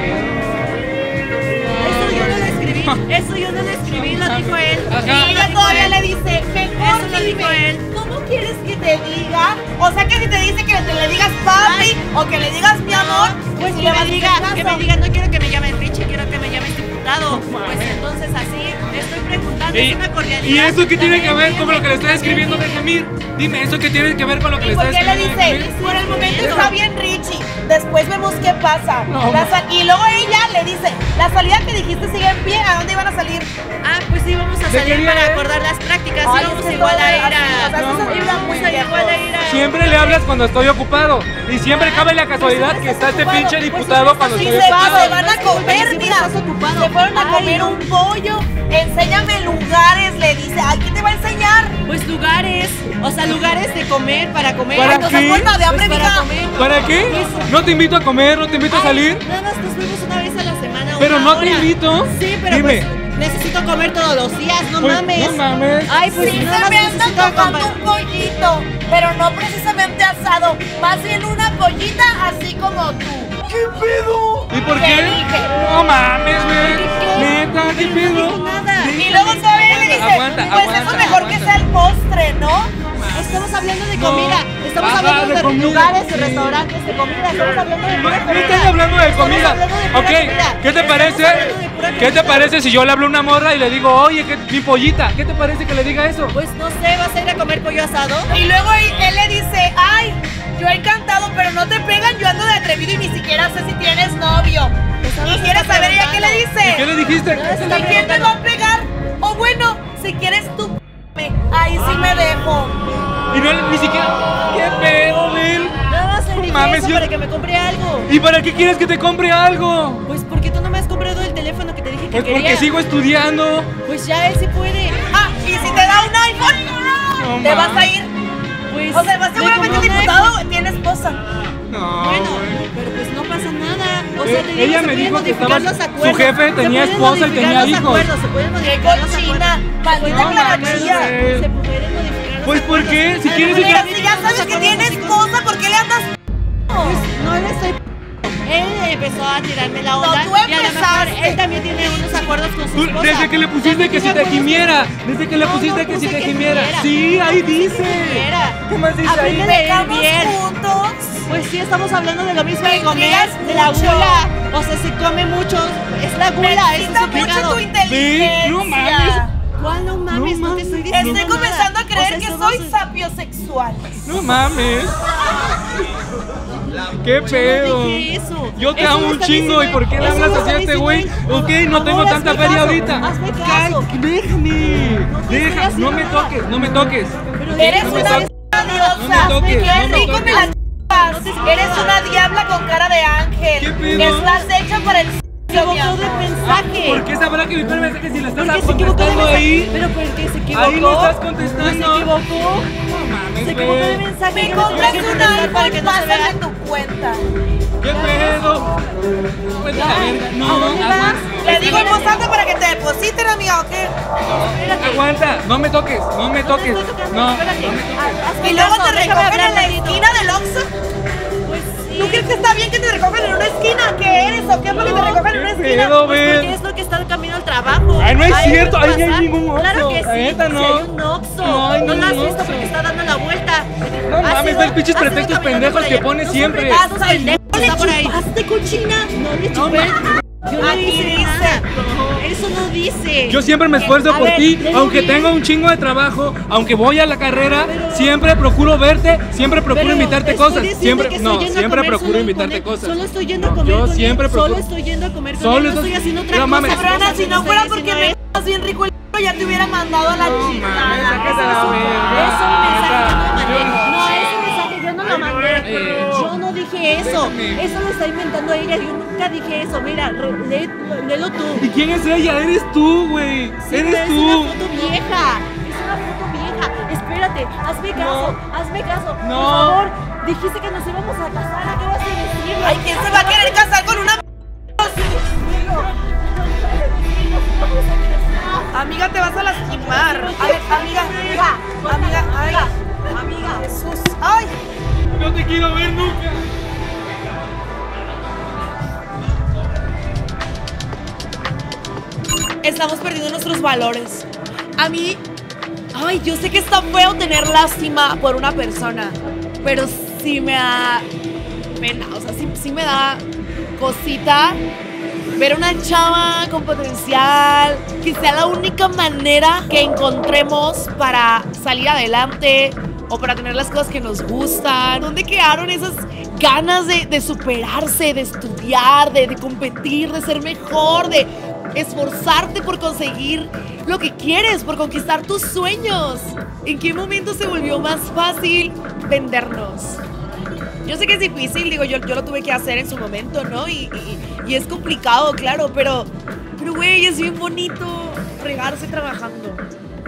C: Eso yo no lo escribí, eso yo no lo escribí, lo dijo él.
D: Ajá.
B: Y ella todavía le dice, mejor
C: Eso lo
B: dime,
C: dijo él.
B: ¿cómo quieres que te diga? O sea, que si te dice que te le digas papi o que le digas mi amor,
C: Pues
B: si
C: que
B: le vas a
C: me
B: hacer
C: diga, que
B: caso.
C: me diga, no quiero que me llamen Richie, quiero que me llames diputado. Pues entonces así, le estoy preguntando,
D: ¿Y,
C: es una cordialidad.
D: ¿Y eso qué tiene que ver
C: También
D: con lo que le estoy
C: entiende.
D: escribiendo de Gemir? Dime, ¿eso qué tiene que ver con lo que le
B: ¿Y
D: estoy
B: por qué le
D: escribiendo de
B: dice?
D: Gemir?
B: Por el momento está bien Richie, después vemos qué pasa.
D: No.
B: La sal- y luego ella le dice, la salida que dijiste sigue en pie, ¿a dónde iban a salir?
C: Ah, pues sí, vamos a
D: ¿De
C: salir
D: qué día
C: para
D: es?
C: acordar las prácticas.
B: Ay,
C: Sí, vamos
B: es que
C: igual
B: todo
C: a
B: es
C: ir
B: así,
C: a.
B: o sea,
D: eso se
B: vibra
C: vamos
B: muy
C: a igual a ir a.
D: Siempre le hablas cuando estoy ocupado. Y siempre cabe la casualidad que está este pinche diputado cuando
B: Y
D: estoy
B: se,
D: ocupado.
B: se van a comer, mira, se fueron a comer un pollo, enséñame lugares, le dice, ay, ¿qué te va a enseñar?
C: Pues lugares, o sea, lugares de comer, para comer.
D: ¿Para
B: Ay, no
D: qué?
B: seas muerta de hambre,
C: Pues para
B: mija.
C: comer.
D: ¿Para qué? No te invito a comer, no te invito a
C: Ay,
D: salir.
C: Nada más nos vemos una vez a la semana.
D: Pero
C: una
D: no te
C: hora.
D: invito.
C: Sí, pero
D: Dime.
C: pues necesito comer todos los días, no
D: Pues,
C: mames.
D: no mames.
C: Ay, pues
B: Sí,
C: nada
B: se
C: más
B: me anda
C: necesito
B: tocando
C: comer.
B: un pollito, pero no precisamente asado, más bien una pollita así como tú. ¿Qué pedo?
D: ¿Y por
B: Te
D: qué?
B: dije.
D: No mames, güey.
C: ¿Qué?
D: Neta, ¿qué
C: Pero no
D: pedo?
C: dijo nada.
B: Y luego todavía le dice,
D: Aguanta,
B: pues
D: aguanta,
B: eso mejor que
D: aguanta.
B: sea el postre, ¿no?
C: Estamos hablando de
D: No.
C: comida, estamos
D: Ajá,
C: hablando
D: de
C: de,
D: comida,
C: lugares, de
D: sí.
C: restaurantes, de comida, estamos hablando de
D: No,
C: pura
D: no
C: comida.
D: estás hablando de
C: Estamos
D: comida.
C: hablando de pura
D: Ok,
C: comida.
D: ¿qué te
C: Estamos
D: parece?
C: hablando de pura
D: ¿Qué te
C: comida.
D: parece si yo le hablo a una morra y le digo, oye, que mi pollita? ¿Qué te parece que le diga eso?
C: Pues no sé, ¿vas a ir a comer pollo asado?
B: Y luego él, él le dice, ay, yo encantado, pero no te pegan, yo ando de atrevido y ni siquiera sé si tienes novio.
C: Estabas
B: ¿Y quieres saber ella qué le
D: ¿Y
B: dice?
D: qué le dijiste?
C: No, es-
B: ¿Y quién me va a pegar? O bueno, si quieres tú, p***me, ahí sí me dejo.
D: Y no, ni siquiera. ¿Qué pedo, Mel?
C: Nada más le dije
D: mames,
C: eso
D: yo-
C: para que me compre algo.
D: ¿Y para qué quieres que te compre algo?
C: Pues porque tú no me has comprado el teléfono que te dije que
D: Pues
C: quería.
D: porque sigo estudiando.
C: Pues ya él sí puede.
B: Ah, y si te da un iPhone,
D: No
B: te vas a
D: mames.
B: ir.
C: Pues
B: O sea, más
C: me
B: seguramente el
C: compró un
B: diputado tiene esposa.
D: No.
C: Bueno,
D: güey.
C: pero pues no pasa nada. O sea,
D: Eh,
C: te digo,
D: ella
C: se
D: me
C: pueden
D: dijo que
C: modificar
D: estaba-
C: los acuerdos.
D: su jefe
C: Se
D: tenía
C: pueden
D: esposa y
C: modificar
D: tenía
C: los
D: hijos.
C: acuerdos, se pueden
B: ¡Qué
C: modificar los
B: cochina!
C: acuerdos.
B: ¡Maldita
C: Se pueden
B: clarachilla!
C: modificar- Se pueden modificar los
D: Pues, ¿por
C: acuerdos.
D: qué? Si
C: A lo
D: quieres
C: mejor
D: ir a-
B: Pero si ya sabes que tiene esposa, ¿por qué le andas?
C: Pues no le estoy. Él empezó a tirarme la onda.
B: tú
C: y a lo mejor
B: empezaste.
C: él también tiene unos acuerdos con su
D: Tú,
C: esposa.
D: desde que le pusiste
C: También
D: que si
C: tiene
D: te
C: acuerdos
D: gimiera. Desde que le
C: No,
D: pusiste
C: no
D: que si
C: puse
D: te
C: que
D: gimiera.
C: gimiera.
D: Sí, ahí
C: No puse que
D: dice.
C: gimiera.
D: ¿Qué más dice
C: Aprende
D: ahí?
C: a leer
B: ¿Pecamos
C: bien.
B: juntos?
C: Pues sí, estamos hablando de lo mismo
B: Me
C: de comer,
B: intrigas
C: de la
B: mucho.
C: gula. O sea, se come mucho. Es la gula, eso
B: Necesita
C: es su
B: mucho
C: pecado.
B: tu inteligencia.
D: No mames.
C: ¿Cuál no mames? No, te estoy diciendo
B: Estoy
C: nada.
B: comenzando a
C: O
B: creer
C: sea,
B: que
C: somos-
B: soy sapiosexual.
D: No mames. ¿Qué
C: Yo
D: pedo?
C: no dije eso.
D: Yo te
C: Eso
D: amo
C: lo
D: un
C: está
D: chingo. ¿Y
C: diciendo-
D: por qué le
C: eso
D: hablas
C: lo
D: así
C: está
D: a este
C: diciendo
D: güey?
C: él.
D: Ok, no tengo
C: Amor,
D: tanta
C: hazme
D: feria
C: caso,
D: ahorita.
C: hazme caso.
D: Ay, déjame.
C: te estoy
D: Deja,
C: haciendo
D: no me
C: nada.
D: toques, no me toques.
C: Pero
B: Eres
D: No me
B: una
D: toques.
B: diosa.
D: No me toques,
B: Qué
D: no me
B: rico
D: toques.
B: me la chupas. Eres una diabla con cara de ángel.
D: ¿Qué pedo?
B: Estás hecha para el
C: se equivocó de mensaje.
D: ¿Por qué sabrá que mi primer mensaje si le estás
C: Porque se equivocó de
D: contestando
C: mensaje.
D: ahí?
C: Pero porque se equivocó.
D: Ahí no estás
C: Pues
D: contestando.
C: se equivocó.
D: No mames,
C: Se equivocó de
D: güey.
C: mensaje.
B: Me
C: yo no
B: compras
C: tuve que
B: un
C: contestar para que
B: iPhone,
C: no se
B: pásame
C: vea.
B: tu cuenta.
D: ¿Qué pedo? Vete a la verga. No,
C: ¿A dónde
D: aguanta.
C: vas?
B: Le digo en voz alta para que te depositen, amiga, ¿o qué?
C: Espérate.
D: Aguanta, no me toques, no me
C: No te
D: toques.
C: estoy tocando,
D: No, no
C: espérate.
D: me toques.
C: Haz- hazme
B: Y luego
C: caso,
B: te
C: déjame
B: recogen
C: hablar
B: en la
C: tantito.
B: esquina del Oxxo.
C: Pues sí.
B: ¿Tú crees que está bien que te recojan en una esquina? ¿Qué eres o qué? ¿Para que te recojan en una
D: ¿Qué
B: esquina?
D: pedo,
C: Pues
D: ven?
C: porque es lo que está de camino al trabajo.
D: Ay, no es
C: Ahí
D: cierto,
C: puede
D: ahí no hay
C: pasar.
D: ningún Oxxo.
C: Claro que
D: La
C: sí,
D: neta,
C: sí
D: no.
C: hay un Oxxo.
D: No hay
C: No lo has
D: ningún
C: visto
D: Oxxo.
C: porque está dando la vuelta.
D: No
C: Ha
D: mames,
C: sido-
D: ve el pinches
C: ha sido
D: pretextos
C: caminando
D: pendejos
C: por
D: que
C: allá.
D: pone
C: No son
D: siempre.
C: pretextos
B: Ay,
C: pendejos,
B: no le
C: está por ahí.
B: chupaste, cochina.
C: No le
D: No
C: chupé.
D: mames.
C: Yo no
B: Aquí
C: hice
B: dice.
C: nada. Eso no dice.
D: Yo siempre me esfuerzo
C: A
D: por
C: ver,
D: ti,
C: léelo
D: aunque
C: bien.
D: tengo un chingo de trabajo, aunque voy a la carrera, siempre procuro verte, siempre procuro
C: Pero
D: invitarte
C: estoy
D: cosas,
C: diciendo
D: siempre,
C: que estoy
D: no,
C: yendo a
D: siempre
C: comer
D: procuro
C: solo
D: invitarte
C: con él.
D: cosas.
C: Solo estoy yendo a
D: No,
C: comer
D: yo
C: con él.
D: siempre
C: Solo
D: procuro.
C: estoy yendo a comer con
D: Solo
C: él. No
D: estás-
C: estoy haciendo otra
D: pero
C: cosa.
D: mames.
C: Las
B: Cabrona,
C: cosas
B: si
C: que
B: no
C: estoy
B: fuera porque
C: diciendo
B: me
C: es-
B: das bien rico el c***, ya te hubiera mandado a la
D: No
B: chingada.
D: mames, sácate a la
C: Eso,
D: verga.
C: eso un mensaje yo no lo mandé.
D: Yo-
C: No, ese mensaje yo no lo mandé.
D: Eh,
C: Yo no dije eso.
D: déjame.
C: Eso lo está inventando ella. Yo nunca dije eso. Mira, re- lé- léelo tú.
D: ¿Y quién es ella? Eres tú, güey.
C: Sí, pero
D: Eres
C: es
D: tú.
C: una foto vieja. Es una foto vieja. Espérate, hazme caso, hazme caso.
D: No.
C: Por favor, dijiste que nos íbamos a casar. ¿A qué vas a decir?
B: Ay, ¿quién se va a querer casar con una Amiga, te vas a lastimar. A ver, amiga, amiga, amiga, amiga, amiga, Jesús. ¡Ay!
D: No te quiero ver nunca.
B: Estamos perdiendo nuestros valores. A mí, ay, yo sé que está feo tener lástima por una persona, pero sí me da pena, o sea, sí, sí me da cosita ver una chava con potencial, que sea la única manera que encontremos para salir adelante o para tener las cosas que nos gustan. ¿Dónde quedaron esas ganas de, de superarse, de estudiar, de, de competir, de ser mejor, de esforzarte por conseguir lo que quieres, por conquistar tus sueños? ¿En qué momento se volvió más fácil vendernos? Yo sé que es difícil, digo, yo, yo lo tuve que hacer en su momento, ¿no? Y, y, y es complicado, claro, pero, pero güey, es bien bonito regarse trabajando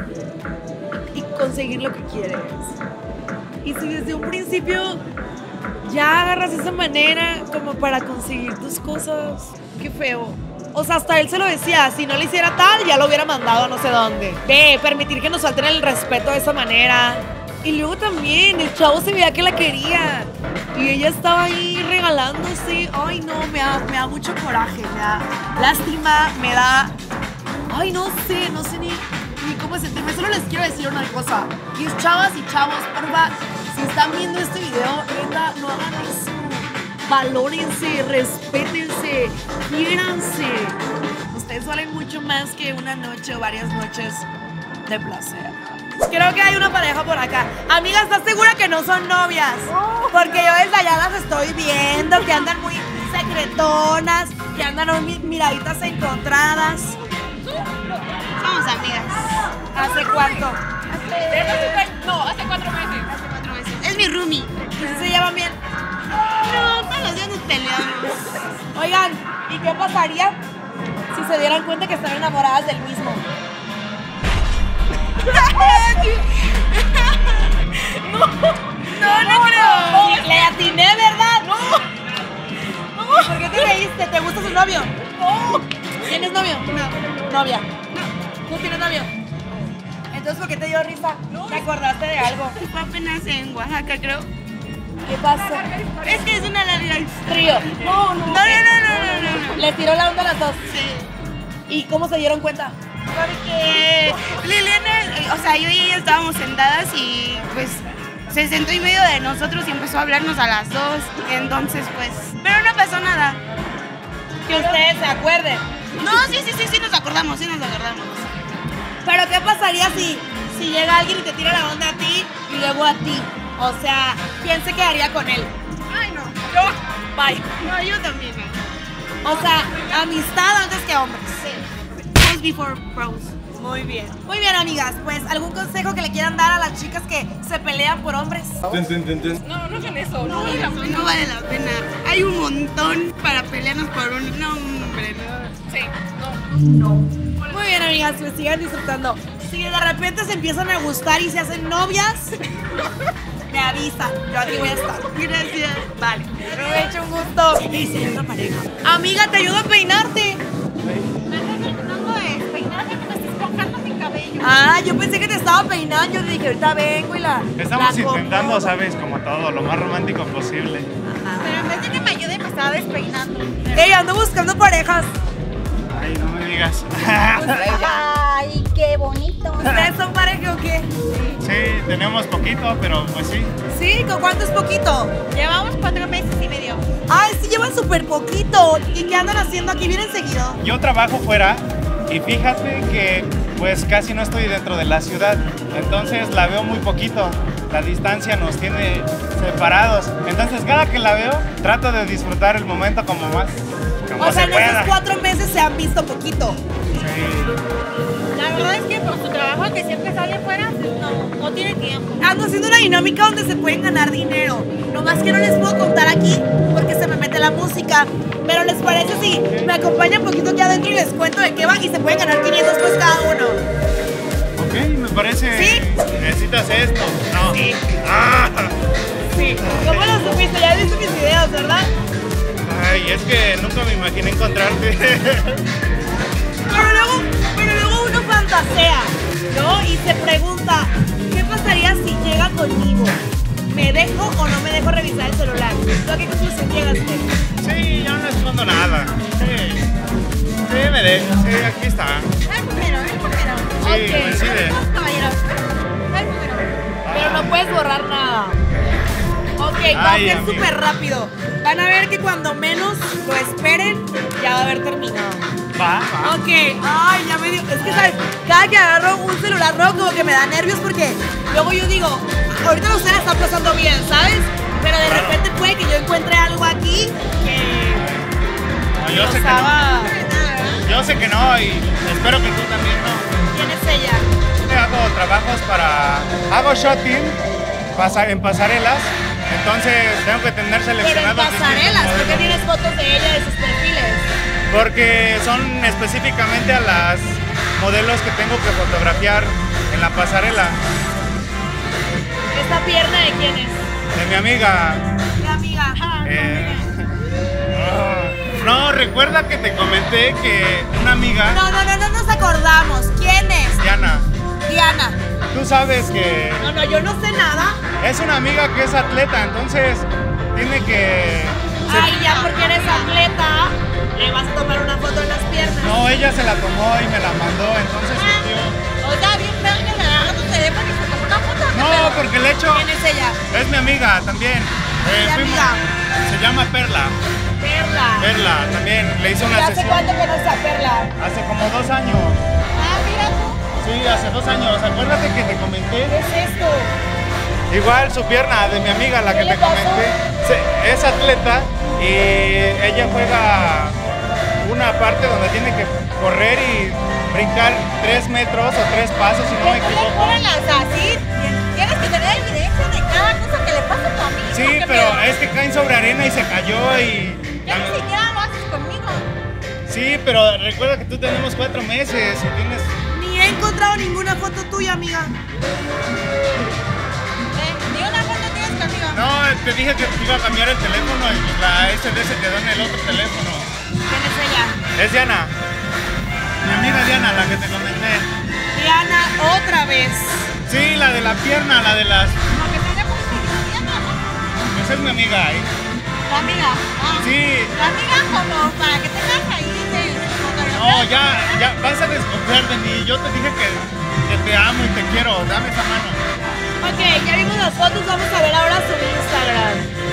B: y conseguir lo que quieres. Y si desde un principio ya agarras esa manera como para conseguir tus cosas, qué feo. O sea, hasta él se lo decía, si no le hiciera tal, ya lo hubiera mandado a no sé dónde. Ve, permitir que nos falten el respeto de esa manera. Y luego también, el chavo se veía que la quería. Y ella estaba ahí regalándose. Ay, no, me da, me da mucho coraje, me da lástima, me da... Ay, no sé, no sé ni, ni cómo sentirme. Solo les quiero decir una cosa. Y es chavas y chavos, porfa, si están viendo este video, neta, no hagan eso. Valórense, respétense, quiéranse. Ustedes valen mucho más que una noche o varias noches de placer. Creo que hay una pareja por acá. Amiga, ¿estás segura que no son novias? Porque yo desde allá las estoy viendo, que andan muy secretonas, que andan muy miraditas encontradas.
C: Somos amigas.
B: ¿Hace cuánto?
C: Hace... No, hace cuatro meses. Hace cuatro meses. Es mi roomie.
B: ¿Y se llevan bien?
C: No, todos los días nos peleamos.
B: Oigan, ¿y qué pasaría si se dieran cuenta que están enamoradas del mismo?
C: No, no, no creo.
B: Le atiné, ¿verdad? No. No. ¿Por qué te reíste? ¿Te gusta su novio? No. ¿Tienes novio? No. ¿Novia? No. ¿Tú tienes novio? Entonces, ¿por qué te dio risa? ¿Te acordaste de algo?
C: Fue apenas en Oaxaca, creo.
B: ¿Qué pasó?
C: Es que es una larga
B: Trío. No, no.
C: No, no, no, no, no, no.
B: ¿Les tiró la onda a las dos?
C: Sí.
B: ¿Y cómo se dieron cuenta?
C: Porque Liliana, o sea, yo y ella estábamos sentadas y pues se sentó en medio de nosotros y empezó a hablarnos a las dos. Entonces, pues, pero no pasó nada.
B: Que ustedes se acuerden.
C: No, sí, sí, sí, sí nos acordamos, sí nos acordamos.
B: Pero ¿qué pasaría si, si llega alguien y te tira la onda a ti y luego a ti? O sea, ¿quién se quedaría con él?
C: Ay, no.
B: Yo. Bye.
C: No, yo también. No.
B: O sea, amistad antes que hombres.
C: Sí. Bros before bros.
B: Muy bien. Muy bien, amigas. Pues, ¿algún consejo que le quieran dar a las chicas que se pelean por hombres?
C: No, no hagan eso. No, vale la pena. No vale la pena. Hay un montón para pelearnos por un... No, hombre, no. Sí, no.
B: No. Muy bien, amigas. Pues sigan disfrutando. Si de repente se empiezan a gustar y se hacen novias, me avisan. Yo aquí voy a estar.
C: Gracias.
B: Vale. Aprovecho, un gusto. Y si hay otra pareja. Amiga, te ayudo a peinarte.
C: Me estás intentando de peinarme, me estás esponjando mi cabello.
B: Ah, yo pensé que te estaba peinando. Yo dije, ahorita vengo y la.
G: Estamos
B: la
G: intentando,
B: compro.
G: ¿sabes? Como todo, lo más romántico posible.
C: Pero en vez de que me ayude, me estaba despeinando.
B: Ey, ando buscando parejas.
G: Ay, no me digas.
H: Ay, qué bonito.
B: ¿Ustedes son pareja o qué?
G: Sí, tenemos poquito, pero pues sí.
B: ¿Sí? ¿Con cuánto es poquito?
C: Llevamos cuatro meses y medio.
B: Ay, sí llevan súper poquito. ¿Y qué andan haciendo aquí? ¿Vienen seguido?
G: Yo trabajo fuera y fíjate que pues casi no estoy dentro de la ciudad, entonces la veo muy poquito. La distancia nos tiene separados, entonces cada que la veo trato de disfrutar el momento como más como
B: O sea,
G: se
B: en esos
G: pueda.
B: cuatro meses se han visto poquito.
G: Sí.
C: La verdad es que por su trabajo, que siempre sale fuera, no, no tiene tiempo.
B: Ando haciendo una dinámica donde se pueden ganar dinero. Nomás que no les puedo contar aquí porque se me mete la música. Pero ¿les parece si me acompañan un poquito aquí adentro y les cuento de qué va? Y se pueden ganar quinientos pesos cada uno.
G: Ok, me parece.
B: ¿Sí?
G: Necesitas esto. No.
B: Sí.
G: Ah.
B: Sí. ¿Cómo lo supiste? Ya viste mis videos, ¿verdad?
G: Ay, es que nunca me imaginé encontrarte.
B: Pero luego fantasea, ¿no? Y se pregunta, ¿qué pasaría si llega conmigo? ¿Me dejo o no me dejo revisar el celular? ¿Tú a qué conclusión llegaste?
G: Sí, yo no escondo nada. Sí, sí, me dejo. Sí, aquí está.
H: El primero, el primero.
G: Sí,
B: Ok.
G: coincide.
H: Vamos, caballeros. El primero.
B: Pero no puedes borrar nada. Ok, va a
G: Ay,
B: ser
G: amigo.
B: súper rápido. Van a ver que cuando menos lo esperen, ya va a haber terminado.
G: Va, va.
B: Ok, ay, ya me dio. Es que, ¿sabes? Cada que agarro un celular nuevo, como que me da nervios porque luego yo digo, ahorita ustedes la están pasando bien, ¿sabes? Pero de
G: Claro.
B: repente puede que yo encuentre algo aquí que.
G: No, yo
B: nos
G: sé que
B: haga-
G: no. Yo sé que no y espero que tú también no.
B: ¿Quién es ella?
G: Yo hago trabajos para... Hago shooting pasa- en pasarelas, entonces tengo que tener
B: Pero en
G: seleccionados distintos
B: pasarelas, ¿por qué
G: modelos.
B: tienes fotos de ella de sus perfiles?
G: Porque son específicamente a las modelos que tengo que fotografiar en la pasarela.
B: ¿Esta pierna de quién es?
G: De mi amiga.
B: Mi amiga.
G: eh, oh, no, recuerda que te comenté que una amiga,
B: No, no, no, no nos acordamos. ¿Quién es?
G: Diana,
B: Diana.
G: tú sabes que
B: No, no, yo no sé nada.
G: es una amiga que es atleta, entonces tiene que... ser-
B: Ay, ya porque eres atleta, le vas a tomar una foto en las piernas.
G: No, ella se la tomó y me la mandó, entonces sintió...
H: Oiga, bien feo que le haga tu teléfono y se toma una foto. ¿qué
G: No,
H: pedo?
G: porque el hecho
B: ¿Quién es ella?
G: es mi amiga también. Eh,
B: ¿Qué
G: fuimos-
B: amiga?
G: Se llama Perla.
B: Perla.
G: Perla también le hizo
B: ¿Y
G: una
B: hace
G: sesión
B: cuánto que no está Perla?
G: hace como dos años.
H: Ah, mira tú.
G: Sí, hace dos años. Acuérdate que te comenté.
B: ¿Qué es esto?
G: Igual su pierna de mi amiga, la
B: ¿Qué
G: que
B: le
G: te
B: pasó?
G: comenté. Se- es atleta y ella juega una parte donde tiene que correr y brincar tres metros o tres pasos, si no me
H: ¿Por qué le
G: equivoco.
H: ponen las así? Tienes que tener evidencia de cada cosa que le pasa a tu amigo.
G: Sí,
H: ¿qué
G: pero
H: pedo?
G: es que caen sobre arena y se cayó y...
H: Ya ni siquiera lo haces conmigo.
G: Sí, pero recuerda que tú tenemos cuatro meses y tienes...
B: Ni he encontrado ninguna foto tuya, amiga.
H: Eh, ni una foto tienes conmigo.
G: No, te dije que te iba a cambiar el teléfono y la S D se quedó en el otro teléfono.
B: ¿Quién es ella?
G: Es Diana. Mi amiga Diana, la que te comenté.
B: Diana, otra vez.
G: Sí, la de la pierna, la de las...
H: Como que se llama Diana, ¿no?
G: Esa es mi amiga ahí.
H: La amiga. Ah.
G: Sí.
H: La amiga como para que tengas ahí de fotografía.
G: No, ya, ya, vas a desconfiar de mí. Yo te dije que, que te amo y te quiero. Dame esa mano.
B: Ok, ya vimos las fotos, vamos a ver ahora su Instagram.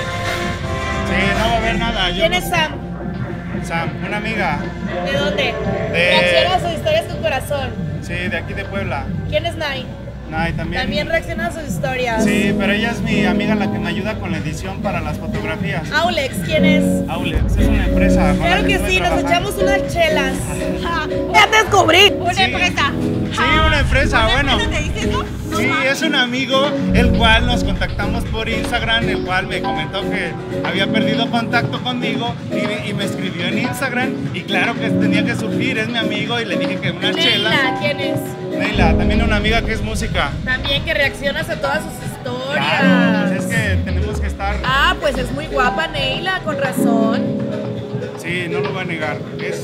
G: Sí, no va a haber nada. Yo
B: ¿Quién
G: no-
B: es Sam?
G: Sam, una amiga.
B: ¿De dónde?
G: De-
B: Reacciona a sus historias con corazón.
G: Sí, de aquí de Puebla.
B: ¿Quién es Nai?
G: Nay, también.
B: También reacciona a sus historias.
G: Sí, pero ella es mi amiga la que me ayuda con la edición para las fotografías.
B: Aulex, ¿quién es?
G: Aulex, es una empresa. con la
B: Claro que
G: estuve
B: sí, nos
G: trabajando.
B: echamos unas chelas. ¡Ya te descubrí!
H: Una
G: Sí.
H: empresa.
G: Sí, una empresa,
H: ¿Una
G: bueno.
H: empresa te dice eso? No
G: Sí,
H: mames.
G: es un amigo el cual nos contactamos por Instagram, el cual me comentó que había perdido contacto conmigo y, y me escribió en Instagram y claro que tenía que surgir, es mi amigo y le dije que unas chelas.
B: Neila, ¿quién es?
G: Neila, también una amiga que es música.
B: También que reaccionas a todas sus historias.
G: Claro, pues es que tenemos que estar...
B: Ah, pues es muy guapa Neila, con razón.
G: Sí, no lo voy a negar. Es,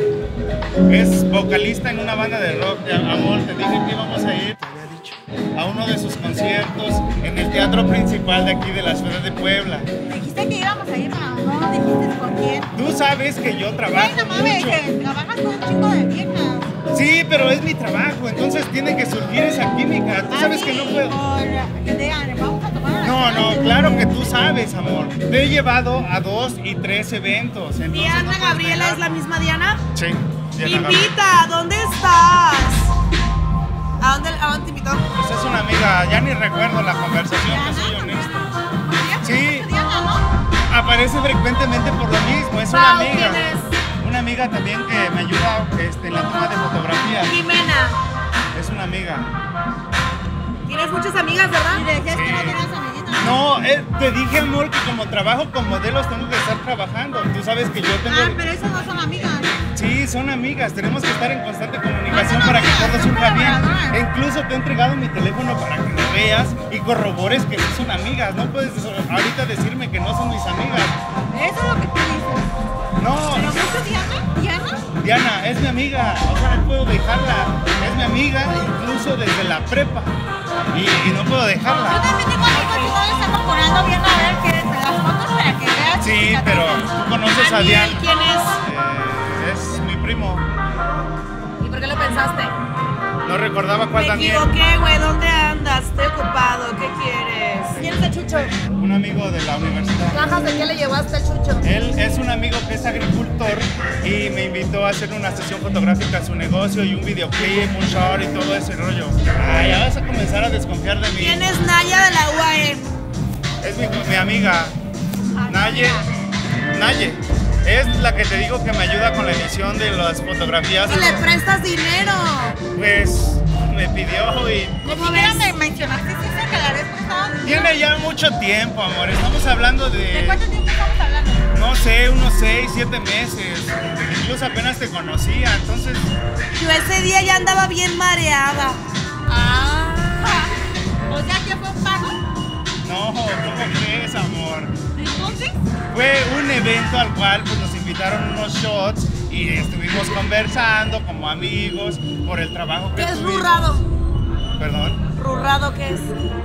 G: es vocalista en una banda de rock. Ya, amor, te dije que íbamos a ir a uno de sus conciertos en el teatro principal de aquí de la ciudad de Puebla.
H: Dijiste que íbamos a ir, pero no dijiste con quién.
G: Tú sabes que yo trabajo
H: Ay, no mames,
G: mucho.
H: que trabajas con un chingo de viejas.
G: Sí, pero es mi trabajo, entonces tiene que surgir esa química. Tú sabes que no puedo.
H: Por, que te digan, vamos a tomar una
G: No,
H: chela.
G: no, claro que tú sabes, amor. Te he llevado a dos y tres eventos. entonces no
B: Diana
G: puedes
B: Gabriela es la
G: negarlo.
B: misma Diana.
G: Sí, Diana Gabriela.
B: Invita, ¿dónde estás? ¿A dónde, ¿A dónde te invitó?
G: Pues es una amiga, ya ni recuerdo la conversación, te soy honesto. Sí,
H: Diana, ¿no?
G: aparece frecuentemente por lo mismo, es una
B: Pau,
G: amiga.
B: ¿quién es?
G: Una amiga también que me ayuda este, en la toma de fotografía.
B: Jimena.
G: Es una amiga.
B: Tienes muchas amigas, ¿verdad?
H: Y decías que no
G: Sí.
H: tenías amiguitos.
G: No, eh, te dije, amor, que como trabajo con modelos tengo que estar trabajando. Tú sabes que yo tengo...
H: Ah, pero esas no son amigas.
G: Sí, son amigas, tenemos que estar en constante comunicación
H: No son
G: para que
H: amigas,
G: todo
H: son
G: surja bien.
H: colaboradoras.
G: E incluso te he entregado mi teléfono para que lo veas y corrobores que sí son amigas. No puedes ahorita decirme que no son mis amigas.
H: Eso es lo que tú dices.
G: No,
H: Pero mucho Diana, Diana.
G: Diana, es mi amiga, o sea, no puedo dejarla. Es mi amiga, incluso desde la prepa. Y, y no puedo
H: Yo
G: dejarla.
H: también tengo amigos y no les estamos procurando viendo a ver qué es las fotos para que veas.
G: Sí, pero tú conoces a
B: Daniel,
G: Diana.
B: ¿quién es?
G: Eh, es mi primo.
B: ¿Y por qué lo pensaste?
G: No recordaba cuál
B: Me
G: Daniel.
B: equivoqué, güey. ¿Dónde andas? Estoy ocupado. ¿Qué quieres? ¿Quién es el Chucho?
G: Un amigo de la universidad.
B: ¿Cajas de qué le llevaste al Chucho?
G: Él es un amigo que es agricultor y me invitó a hacer una sesión fotográfica a su negocio y un videoclip, un short y todo ese rollo. Ay, ya vas a comenzar a desconfiar de mí.
B: ¿Quién es Naya de la U A M?
G: Es mi, mi amiga, Naye. Naye. Es la que te digo que me ayuda con la edición de las fotografías.
B: Que le prestas dinero.
G: Pues me pidió y...
H: ¿Cómo ves? Me mencionaste esa que la vez pasada.
G: Tiene ya mucho tiempo, amor. Estamos hablando
H: ¿De
G: de...
H: cuánto tiempo estamos hablando?
G: No sé, unos seis, siete meses. Incluso apenas te conocía, entonces...
B: Yo ese día ya andaba bien mareada.
H: Ah. O sea que fue un pago.
G: No, ¿cómo crees, amor?
H: Entonces,
G: Fue un evento al cual pues, nos invitaron unos shots y estuvimos conversando como amigos por el trabajo que
B: ¿Qué es
G: tuvimos.
B: rurrado?
G: ¿Perdón?
B: ¿Rurrado qué es?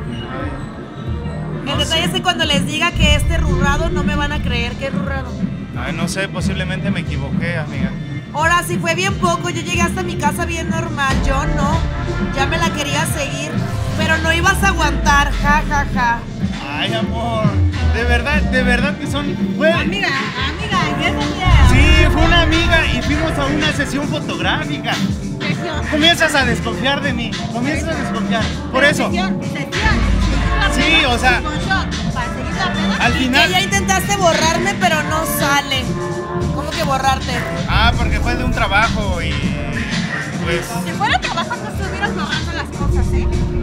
G: No
B: El detalle
G: sé.
B: es que cuando les diga que este rurrado no me van a creer que es rurrado.
G: Ay, no sé, posiblemente me equivoqué, amiga.
B: Ahora, si fue bien poco, yo llegué hasta mi casa bien normal. Yo no. Ya me la quería seguir. Pero no ibas a aguantar, ja, ja, ja.
G: Ay, amor, de verdad, de verdad que son... Fue...
H: amiga, amiga, ¿qué es el día?
G: Sí, fue una amiga y fuimos a una sesión fotográfica.
H: Sesión.
G: Comienzas a desconfiar de mí, comienzas a desconfiar. Por eso,
H: Sesión, sesión.
G: Sí, o sea-
H: Con shot, para seguir la peda.
G: al
B: Que
G: final...
B: ya intentaste borrarme, pero no sale. ¿Cómo que borrarte?
G: Ah, porque fue de un trabajo y... Pues...
H: Si fuera trabajo, no estuvieras borrando las cosas, ¿eh?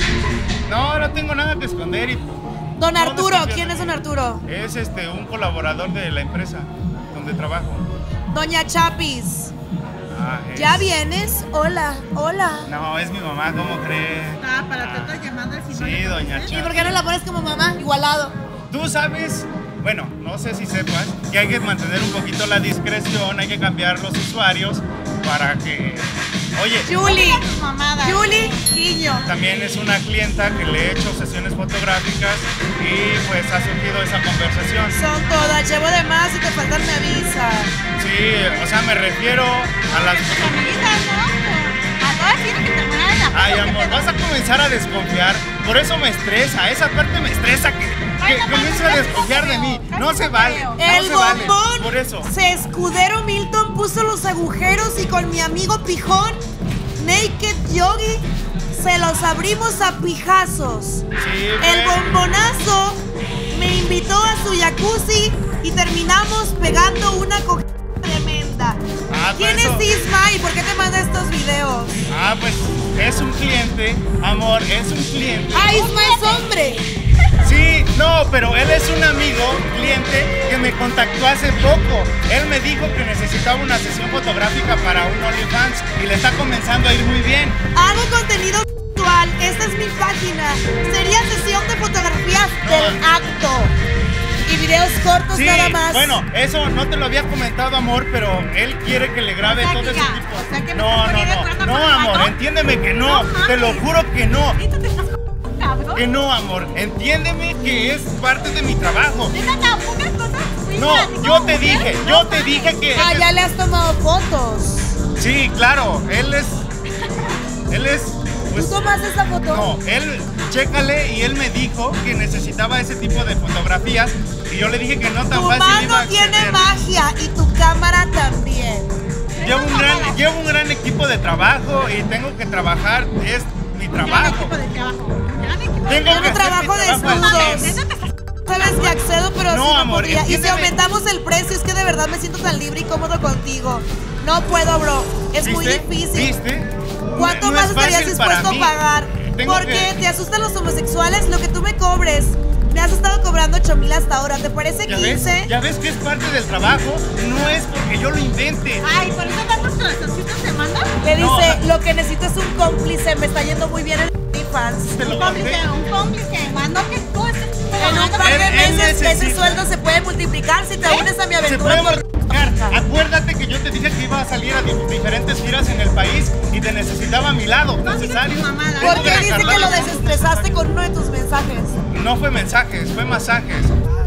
G: No, no tengo nada que esconder y...
B: Don
G: No,
B: Arturo,
G: desconfías
B: ¿quién
G: de
B: es
G: mí.
B: don Arturo?
G: Es este, un colaborador de la empresa donde trabajo.
B: Doña Chapis.
G: Ah, es-
B: ¿Ya vienes? Hola, hola.
G: No, es mi mamá, ¿cómo crees?
H: Ah, para te estás llamando al
G: Sí,
H: sinónimo.
G: doña
B: ¿Y
G: Cha.
B: por qué no la pones como mamá? Igualado.
G: Tú sabes, bueno, no sé si sepas, que hay que mantener un poquito la discreción, hay que cambiar los usuarios para que... Oye,
B: Julie.
H: No digas tus mamadas.
B: Julie Guiño.
G: también es una clienta que le he hecho sesiones fotográficas y pues ha surgido esa conversación.
B: Son todas. Llevo de más y te faltan me avisa.
G: Sí, o sea, me refiero a las...
H: Tus amiguitas, ¿no? A todas tienen que terminar en la foto
G: Ay,
H: que
G: amor,
H: te-
G: vas a comenzar a desconfiar. Por eso me estresa, esa parte me estresa que,
H: Ay,
G: que
H: no,
G: comience
H: no,
G: a
H: casi
G: desconfiar
H: no
G: de
H: te
G: mí.
H: veo,
G: No
H: casi
G: se
H: no te
G: vale.
H: veo.
G: No
B: El
G: se vale.
B: bombón.
G: Por eso.
B: Se escudero Milton puso los agujeros y con mi amigo Pijón, Naked Yogi, se los abrimos a pijazos.
G: Sí,
B: El
G: güey.
B: bombonazo me invitó a su jacuzzi y terminamos pegando una cogida tremenda.
G: Ah, pues
B: ¿Quién
G: eso-
B: es Isma y por qué te manda estos videos?
G: Ah, pues es un cliente, amor, es un cliente.
B: Ah, Isma es hombre.
G: Sí, no, pero él es un amigo, cliente, que me contactó hace poco. Él me dijo que necesitaba una sesión fotográfica para un OnlyFans y le está comenzando a ir muy bien.
B: Hago contenido visual. Esta es mi página. Sería sesión de fotografías
G: No.
B: del acto. Y videos cortos
G: Sí,
B: nada más.
G: bueno, eso no te lo había comentado, amor, pero él quiere que le grabe
H: O sea,
G: todo
H: que
G: ese
H: ya,
G: tipo.
H: o sea, que me
G: no,
H: estás
G: no,
H: poniendo de
G: no,
H: acuerdo
G: no,
H: con el
G: amor,
H: vato.
G: entiéndeme que no,
H: No
G: te lo
H: mames.
G: juro que no,
H: Ahorita te estás con cabrón.
G: que no, amor, entiéndeme que es parte de mi trabajo.
H: Neta, tan pocas cosas. fuiste
G: No,
H: así
G: yo
H: como
G: te
H: mujer,
G: dije,
H: no
G: yo te
H: mames.
G: dije que...
B: Ah, ya le has tomado fotos.
G: Sí, claro, él es, él es, pues,
B: ¿Tú tomas esa foto?
G: no, él, chécale, y él me dijo que necesitaba ese tipo de fotografías, y yo le dije que no tan
B: Tu
G: fácil iba a
B: mano tiene
G: acceder.
B: magia y tu cámara también.
G: Llevo un gran, llevo un gran equipo de trabajo y tengo que trabajar, es mi
H: Gran
G: trabajo.
H: equipo de trabajo. Gran equipo de
G: Tengo
B: Yo
G: que
B: no
G: hacer
B: trabajo
G: mi trabajo al
B: desnudos.
G: cien.
H: Neta, te estás
B: Sabes que accedo, pero
G: No,
B: sí no
G: amor,
B: podría. Y si
G: entiéndeme.
B: aumentamos el precio, es que de verdad me siento tan libre y cómodo contigo. No puedo, bro. Es muy
G: ¿Viste?
B: difícil.
G: ¿Viste?
B: ¿Cuánto
G: No
B: más
G: es
B: estarías
G: fácil para
B: dispuesto a
G: mí.
B: pagar?
G: Tengo
B: Porque
G: que-
B: te asustan los homosexuales, lo que tú me cobres. Me has estado cobrando ocho mil hasta ahora. ¿Te parece
G: ¿Ya ves?
B: quince?
G: ¿Ya ves que es parte del trabajo? No es porque yo lo invente.
H: Ay, por eso tantos corazoncitos te mandan.
B: Le
G: No.
B: dice, lo que necesito es un cómplice. Me está yendo muy bien en fans.
G: Te lo
H: Un
G: conté.
H: cómplice, un cómplice. Mando que tú estés
B: En un
H: trabajando.
B: par de
G: Él- él
B: meses ese
G: necesita-
B: sueldo se puede multiplicar si te unes a mi
G: Se
B: aventura
G: puede
B: por...
G: multiplicar.
B: acá.
G: Acuérdate que yo te dije que iba a salir a di- diferentes giras en el país y te necesitaba a mi lado, necesario. Tengo
B: ¿Por qué dice
G: recargar
B: que lo
G: los-
B: desestresaste con uno de tus mensajes?
G: No fue mensajes, fue masajes.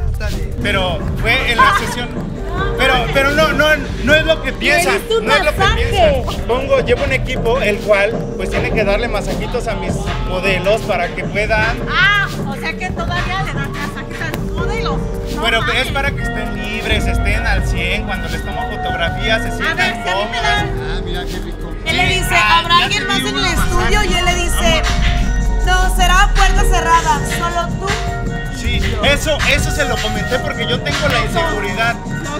G: Pero fue en la sesión. Pero, pero no, no, no es lo que piensan.
B: diste un
G: No es lo que
B: masaje.
G: piensan. Pongo, llevo un equipo el cual pues tiene que darle masajitos a mis modelos para que puedan.
H: Ah, o sea que todavía le dan masajes a los modelos. No
G: Pero
H: mames.
G: es para que estén libres, estén al cien, cuando les tomo fotografías, se
H: A ver,
G: sientan
H: si a mí me
G: cómodas.
H: dan.
F: Ah, mira qué rico.
B: Él le dice,
G: Ah,
B: ¿habrá
G: ya
B: alguien
G: te
B: más
G: di
B: en el
G: unos
B: estudio?
G: masajes.
B: Y él le dice, no, será puerta cerrada, solo tú.
G: Sí, eso, eso se lo comenté porque yo tengo la inseguridad.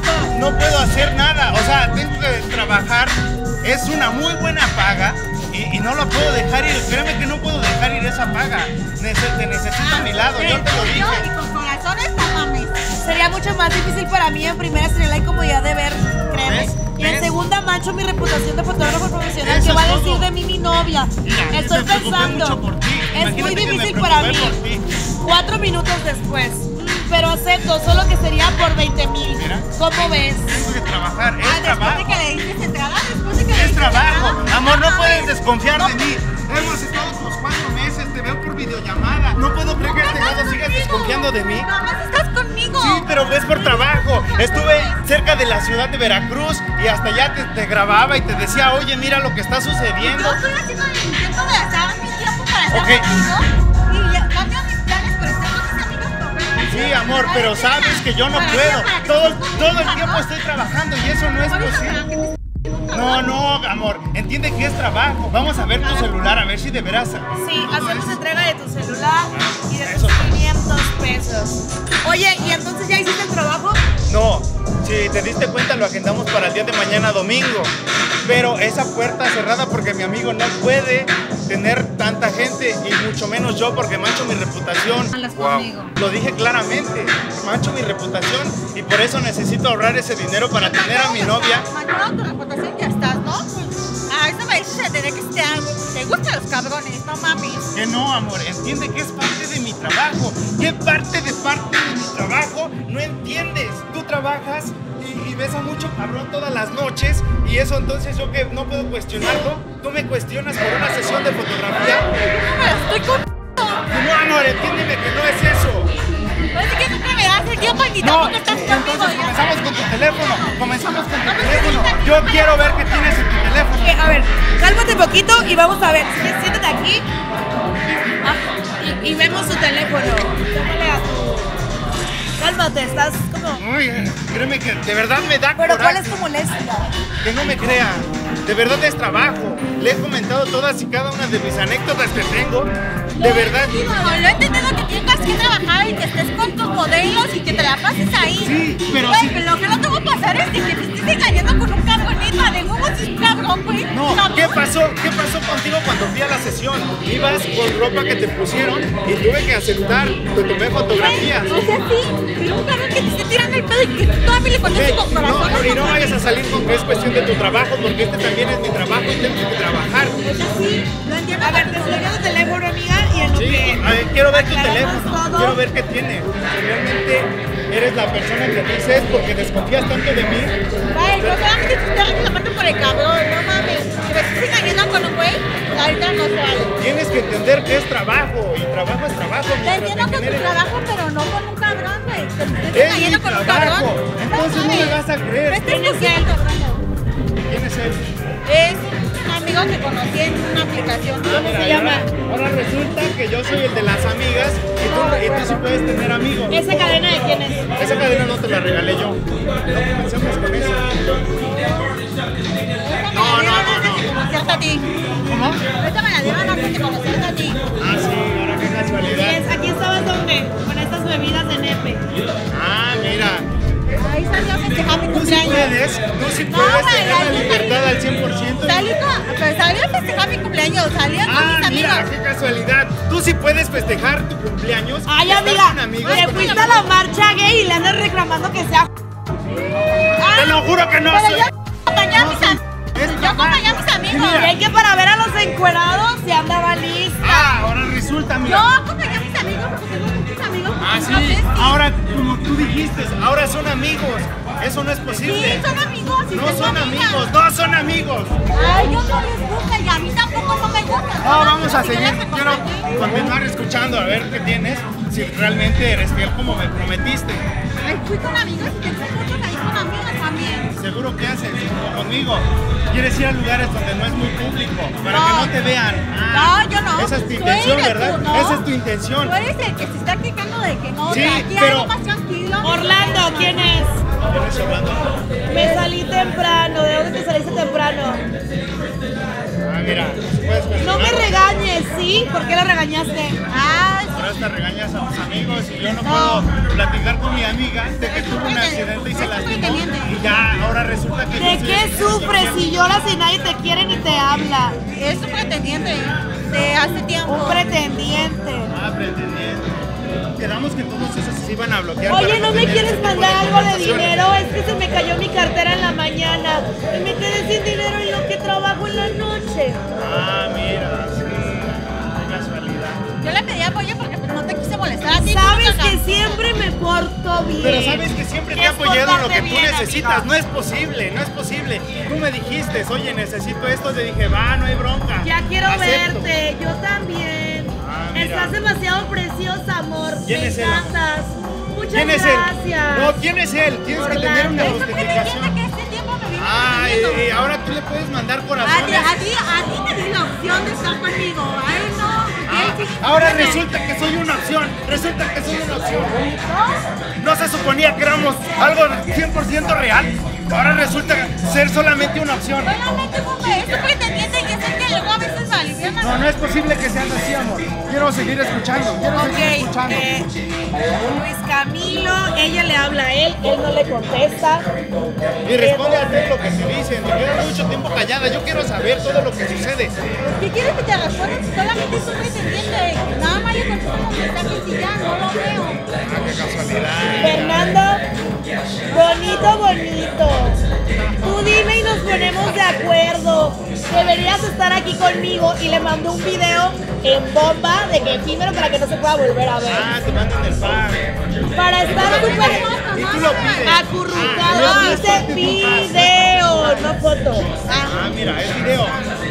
G: No puedo hacer nada, o sea, tengo que trabajar. Es una muy buena paga y, y no la puedo dejar ir. Créeme que no puedo dejar ir esa paga. Nece- te necesito a mi lado, yo te lo dije.
H: Y con corazones, no mames.
B: Sería mucho más difícil para mí en primera tener la incomodidad de ver, créeme.
G: ¿Ves?
B: Y en
G: ¿Ves?
B: segunda mancho mi reputación de fotógrafo profesional.
G: Eso
B: ¿Qué va a
G: es
B: decir
G: todo.
B: de mí mi novia?
G: Mira,
B: Estoy
G: me preocupé
B: pensando.
G: mucho por ti.
B: Es muy
G: Imagínate que me
B: difícil para mí.
G: preocupé por ti.
B: Cuatro minutos después. Pero acepto, solo que sería por veinte mil.
G: Mira.
B: ¿Cómo ves?
G: Tengo que trabajar, es
H: Ah, después
G: trabajo.
H: de que le dices entrada, después de que le
G: Es
H: dices
G: trabajo.
H: entrada.
G: Amor, no
H: mames.
G: puedes desconfiar de mí. Hemos estado por cuatro meses, te veo por videollamada. No puedo creer que a este lado sigas desconfiando de mí.
H: Nada más estás conmigo.
G: Sí, pero es por trabajo. Estuve cerca de la ciudad de Veracruz y hasta allá te, te grababa y te decía, oye, mira lo que está sucediendo.
H: Yo estoy haciendo el intento de hacer mi tiempo para estar
G: Ok.
H: contigo. Y ya cambio mis planes, pero estar con mis amigos por
G: Sí, amor, pero sabes que yo no puedo. Todo, todo el tiempo estoy trabajando y eso no es posible. No, no, amor, entiende que es trabajo. Vamos a ver tu celular, a ver si de veras.
B: Sí, hacemos entrega de tu celular y de
G: Eso.
B: tus quinientos pesos. Oye, ¿y entonces ya hiciste el trabajo?
G: No, si te diste cuenta lo agendamos para el día de mañana domingo. Pero esa puerta cerrada porque mi amigo no puede tener tanta gente y mucho menos yo porque mancho mi reputación.
H: Hablas conmigo.
G: Lo dije claramente, mancho mi reputación y por eso necesito ahorrar ese dinero para tener a mi novia.
H: Mañana tu reputación ya estás, ¿no? Ah, eso me dices de tener que estar. Te gustan los cabrones, no mames.
G: Que no, amor, entiende que es parte de mi trabajo. ¿Qué parte de parte de mi trabajo no entiendes? Tú trabajas y, y ves a mucho cabrón todas las noches y eso entonces yo que no puedo cuestionarlo. Tú me cuestionas por una sesión de fotografía.
H: Estoy con.
G: No, amor, entiéndeme que no es eso.
H: Parece que nunca me das el tiempo ni
G: No,
H: tampoco estás conmigo.
G: entonces
H: ya
G: comenzamos
H: sabes.
G: con tu teléfono. Comenzamos con tu teléfono. Yo quiero ver qué tienes en tu teléfono.
B: Eh, a ver, cálmate un poquito y vamos a ver. Sí, siéntate aquí. Ah, y, y vemos tu teléfono. Tómale a tu. Cálmate, estás como.
G: Uy, créeme que de verdad me da
B: Pero ¿cuál
G: coraje.
B: es tu molestia?
G: Que no me crea, de verdad es trabajo. Le he comentado todas y cada una de mis anécdotas que tengo. De verdad.
H: Digo, lo he entendido que tienes que trabajar y que estés con tus modelos y que te la pases ahí.
G: Sí, pero
H: Güey,
G: sí.
H: pero lo que no te va a pasar es de que te estés engañando con un cabronita. De nuevo es un cabrón, güey.
G: No,
H: Cabrón.
G: ¿qué pasó? ¿Qué pasó contigo cuando fui a la sesión? Ibas con ropa que te pusieron y tuve que aceptar. Te tomé fotografías.
H: O sea, sí, pero un cabrón que te esté tirando el pedo y que tú todavía le
G: Ve,
H: conoces con corazón.
G: no, y no vayas a salir con que es cuestión de tu trabajo, porque este también es mi trabajo y tengo que trabajar.
H: Sí, lo entiendo.
B: A ver, te estoy viendo tu teléfono, amiga, y en lo
G: Sí,
B: que.
G: a ver, quiero ver tu
B: aclaramos
G: teléfono,
B: todo.
G: quiero ver qué tiene. Si realmente eres la persona que dices porque desconfías tanto de mí.
H: Ay, no solamente te estás reclamando por el cabrón, no mames. Si me estás engañando con un güey, ahorita no se vale.
G: Tienes que entender que es trabajo y trabajo es trabajo.
H: Te
G: mientras
H: entiendo
G: me
H: con tu
G: genere-
H: trabajo, pero no con un cabrón, güey. Te estás
G: Es mi
H: engañando con un
G: trabajo.
H: cabrón.
G: Entonces no me
H: mames.
G: vas a creer.
H: Me estás diciendo,
G: ¿Quién es él?
H: es un amigo que conocí en una aplicación.
G: Ah, mira,
B: se
G: y
B: llama?
G: Ahora, ahora resulta que yo soy el de las amigas y tú, y tú sí puedes tener amigos.
B: ¿Esa cadena de quién es?
G: Esa cadena no te la regalé yo. No comencemos con eso. No, no, no, no.
H: Conocerte a ti.
G: ¿Cómo?
H: Esta me la dieron antes de conocerte a ti.
G: Ah, sí, ahora qué casualidad.
B: Es, aquí estabas donde, con estas bebidas de nepe.
G: Ah, mira.
H: Ahí salió a festejar mi
G: Tú sí
H: cumpleaños.
G: puedes, tú sí
H: No,
G: puedes
H: güey,
G: tener la
H: ahí
G: libertad al cien por ciento.
H: Salí con, pero salí a festejar mi cumpleaños, salí con
G: Ah,
H: mis
G: mira,
H: amigos.
G: qué casualidad. Tú sí puedes festejar tu cumpleaños.
B: Ay,
G: estar
B: amiga,
G: con amigos,
B: te
G: con
B: fuiste
G: amigos.
B: a la marcha gay y le andas reclamando que sea.
G: Te lo juro que no
H: Pero
G: soy.
H: yo acompañé a mis
G: No,
H: amigos.
G: es
H: Yo acompañé a mis amigos amigos.
B: Y que para ver a los encuerados se andaba lista.
G: Ah, ahora resulta, mira.
H: No, acompañé a mis amigos porque tengo muchos amigos.
G: Ah,
H: No sé
G: sí.
H: si-
G: Ahora, como tú dijiste, ahora son amigos. Eso no es
H: Sí,
G: posible.
H: son amigos. y
G: No
H: tengo
G: son
H: amigas.
G: amigos, no son amigos.
H: Ay, yo no les gusta y a mí tampoco no me gusta.
G: No, vamos a
H: Si yo
G: seguir.
H: les
G: Quiero
H: acompañé.
G: continuar escuchando a ver qué tienes. Si realmente eres fiel como me prometiste.
H: Ay, fui con amigos y tengo fotos ahí con amigas también.
G: Seguro que haces como conmigo. Quieres ir a lugares donde no es muy público para
H: No.
G: que no te vean. Ah,
H: No, yo no.
G: Esa es tu
H: Tú
G: intención,
H: eres
G: ¿verdad?
H: tú, ¿no?
G: Esa es tu intención.
H: Tú eres el que se está quejando de que no,
G: Sí,
H: de aquí
G: pero-
H: algo más tranquilo.
B: Orlando, ¿quién es?
G: ¿Quién es Orlando?
B: Me salí temprano. ¿De dónde te saliste temprano?
G: Ah, mira, puedes
B: No me
G: cuestionar.
B: regañes, ¿sí? ¿Por qué lo regañaste?
H: Ah,
G: Ahora te regañas a tus amigos y yo no puedo platicar con mi amiga de que tuvo un accidente y se lastimó. Y ya, ahora resulta que...
B: ¿De
G: yo
B: qué
G: soy-
B: sufres si lloras y nadie te quiere ni te habla?
H: es un pretendiente de hace tiempo.
B: Un pretendiente.
G: Ah, pretendiente. Quedamos que todos esos se iban a bloquear.
B: Oye,
G: para
B: ¿no me
G: tener
B: quieres
G: ese tipo
B: mandar algo de
G: conversaciones.
B: dinero? Es que se me cayó mi cartera en la mañana y me quedé sin dinero en lo que trabajo en la noche.
G: Ah, mira, sí. Qué casualidad.
H: Yo le pedí apoyo porque pues, no te quise molestar a ti.
B: Sabes
H: tú,
B: que
H: Caca.
B: siempre me porto bien.
G: Pero sabes que siempre te he
B: Es
G: apoyado en lo que
B: portarte
G: tú
B: bien,
G: necesitas.
B: amigo.
G: No es posible, no es posible. Tú me dijiste, oye, necesito esto. Te dije, va, no hay bronca.
B: Ya quiero
G: Acepto.
B: verte, yo también.
G: Ah, mira.
B: Estás demasiado preciosa, amor.
G: ¿Quién
B: me
G: es él?
B: encantas. Muchas
G: ¿Quién es
B: gracias.
G: él? No, ¿quién es él? Tienes que tener una
B: Orlando.
H: Eso
G: justificación.
H: que este tiempo me viene
G: Ah,
H: pretendiendo.
G: y, y ahora tú le puedes mandar
H: A ti,
G: corazones.
H: a ti, a ti te di la opción de estar conmigo. A él no.
G: Ah,
H: Él sí
G: ahora
H: quiere.
G: resulta que soy una opción. Resulta que soy una opción. No se suponía que éramos algo cien por ciento real. Ahora resulta ser solamente una opción.
H: Solamente porque es un pretendiente que sé que luego a veces me aliviana.
G: No, no es posible que seas así, amor. Quiero seguir escuchando. Quiero seguir
B: Ok,
G: escuchando.
B: eh, Luis Camilo, ella le habla a él, él no le contesta.
G: Y responde a ti lo que se dicen. Te quedas mucho tiempo callada. Yo quiero saber todo lo que sucede.
H: ¿Qué quieres que te responda si solamente es un pretendiente? Nada más le contesto los mensajes y ya, no lo veo.
G: Ah, qué casualidad.
B: Fernando, bonito, bonito. Tú dime y nos ponemos de acuerdo. Deberías estar aquí conmigo y le mando un video en bomba de que efímero para que no se pueda volver a ver.
G: Ah, te mandan el pack.
B: Para estar súper
G: Y tú lo pides.
B: acurrucado,
G: Ah,
B: dice video, no foto.
G: Ah, mira, es video.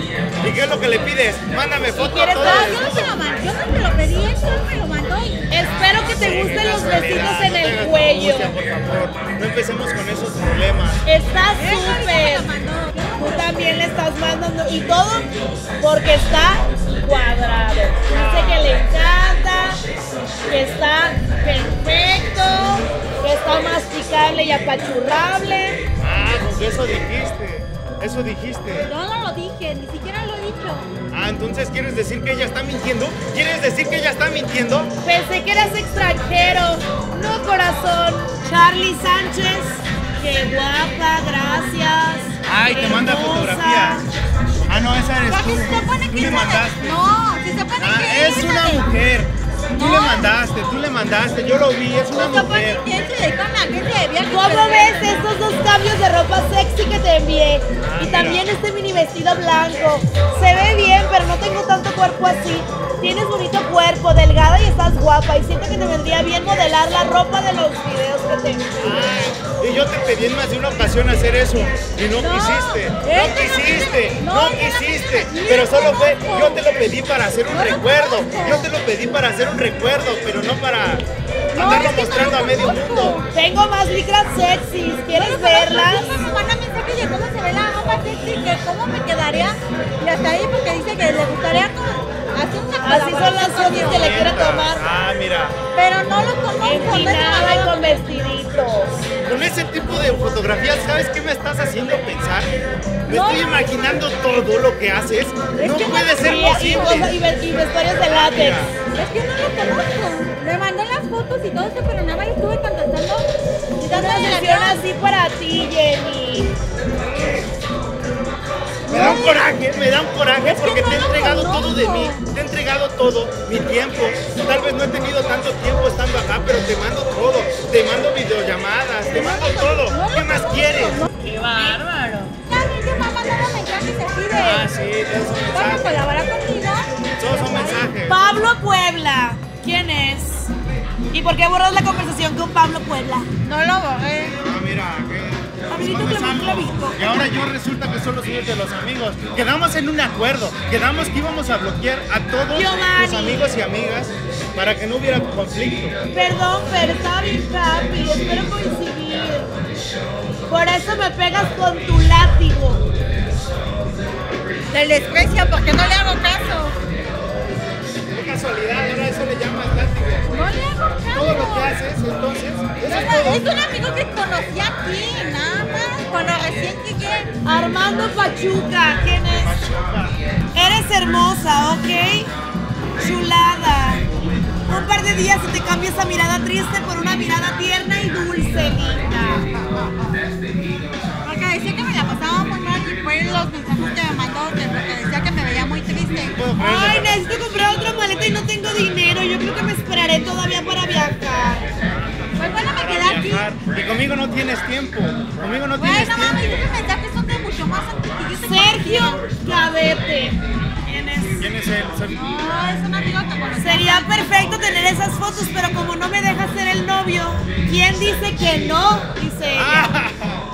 G: ¿Y qué es lo que le pides? Mándame foto.
B: quieres
G: todo
B: más?
H: Ah,
G: el
H: yo no
G: mundo.
H: te lo mandé, yo no te lo pedí, él solo me lo mandó y...
B: Espero que te gusten los besitos en
G: No
B: el
G: tengas
B: cuello.
G: angustia, por favor. No empecemos con esos problemas.
B: Está
H: Él ahorita me
B: súper.
H: lo mandó.
B: Tú también le estás mandando y todo porque está cuadrado. Dice que le encanta, que está perfecto, que está masticable y apachurrable.
G: Ah, pues eso dijiste. Eso dijiste.
H: Yo no lo dije, ni siquiera lo he dicho.
G: Ah, entonces ¿quieres decir que ella está mintiendo? ¿Quieres decir que ella está mintiendo?
B: Pensé que eras extranjero. No, corazón. Charlie Sánchez. Qué guapa, gracias.
G: Ay, te manda
B: Hermosa.
G: fotografía. Ah, no, esa eres
H: Porque
G: tú.
H: se supone
G: Tú
H: que
G: le
H: esa de-
G: mandaste.
H: No, se supone
G: Ah,
H: que
G: es
H: esa
G: una
H: de-
G: mujer. Tú
H: No.
G: le mandaste, tú le mandaste. Yo lo vi, es una
H: Se supone
G: mujer.
H: que él se dedicó a la agencia de viajes.
B: ¿Cómo
H: pero-
B: ves estos dos cambios de ropa sexy que te envié?
G: Ah,
B: Y
G: mira.
B: también este mini vestido blanco. Se ve bien, pero no tengo tanto cuerpo así. Tienes bonito cuerpo, delgada y estás guapa. Y siento que te vendría bien modelar la ropa de los videos que te envío.
G: Ay, y yo te pedí en más de una ocasión hacer eso. Y no,
H: No,
G: quisiste.
H: él
G: No
H: te lo
G: quisiste.
H: pide.
G: No,
H: No, yo no
G: quisiste.
H: te-
G: Pero
H: yo
G: solo
H: no
G: fue.
H: conozco.
G: Yo te lo pedí para hacer un
H: Yo no
G: recuerdo.
H: conozco.
G: Yo te lo pedí para hacer un recuerdo, pero no para
H: No,
G: andarlo
H: es que no
G: mostrando
H: lo
G: a medio
H: conozco.
G: mundo.
B: Tengo más licras sexys. ¿Quieres
H: Pero
B: verlas?
H: siempre me manda mensajes de cómo se ve la ropa sexy, que cómo me quedaría. Y hasta ahí porque dice que le gustaría co- hacer una
B: Así son las
H: colaboración
B: fotos
H: conmigo.
B: que le quiero tomar.
G: Ah, mira.
H: Pero no lo conozco. no es
B: Empinada y
H: nada.
B: con vestiditos.
G: Con ese tipo de fotografías, ¿sabes qué me estás haciendo pensar? Me
H: No.
G: estoy imaginando todo lo que haces.
H: Es
G: No
H: que no
G: puede
H: lo
G: ser
B: Y, y, cosas- y,
G: posible.
B: ve- y vestuarios de látex.
G: mira.
H: Es que no lo conozco. Le mandé las fotos y todo eso, pero nada más le estuve contestando. Y
B: Una
H: dándole la
B: sesión
H: cara.
B: así para ti, Jenny.
G: Me da un coraje, me da un coraje
H: Es que
G: porque
H: no
G: te he
H: lo
G: entregado
H: conozco.
G: todo de mí, te he entregado todo, mi tiempo. Tal vez no he tenido tanto tiempo estando acá, pero te mando todo, te mando videollamadas, te mando todo. ¿Qué más quieres?
B: Qué bárbaro.
H: También te me ha mandado mensajes así de.
G: Ah, sí, sí, todos son
H: ¿Vas a
G: mensajes.
H: colaborar conmigo?
G: Todos son mensajes.
B: Pablo Puebla, ¿quién es? ¿Y por qué borras la conversación con Pablo Puebla?
H: No lo borré.
G: Ah, mira, que
B: Amiguito
G: conversamos.
B: clavito.
G: Y ahora yo resulta que solo soy el de los amigos. Quedamos en un acuerdo. Quedamos que íbamos a bloquear a todos
B: Giovanni.
G: los amigos y amigas para que no hubiera conflicto.
B: Perdón, pero estaba bien happy, espero coincidir. Por eso me pegas con tu látigo.
H: Te desprecio porque no le hago caso.
G: Qué casualidad, ahora eso le llamas látigo.
H: No le hago caso.
G: Todo lo que haces, entonces, eso es
H: Es
G: todo.
H: es un amigo que conocí aquí, nada más, cuando recién llegué.
B: Armando Pachuca, ¿quién es?
G: Pachuca.
B: Eres hermosa, ¿ok? Chulada. Un par de días y te cambia esa mirada triste por una mirada tierna y dulce, linda.
H: Porque decía que me la pasaba muy mal y fue los mensajes que me mandó, que porque decía que me veía muy triste.
G: Puedo creerlo.
B: Ay, necesito comprar otra maleta y no tengo dinero. Yo creo que me esperaré todavía para viajar.
H: Pues bueno, me quedé
G: Para
H: aquí.
G: viajar. Y conmigo no tienes tiempo. Conmigo no tienes
H: Bueno, mami,
G: tiempo.
H: esos mensajes son de mucho más antes que yo te
B: Sergio
H: conociera.
B: Cadete. ¿Quién es?
G: ¿Quién es él? Soy-
H: No, es un amigo que conocí.
B: Sería perfecto tener esas fotos, pero como no me deja ser el novio, ¿quién dice que no? Dice ella.
G: Ah.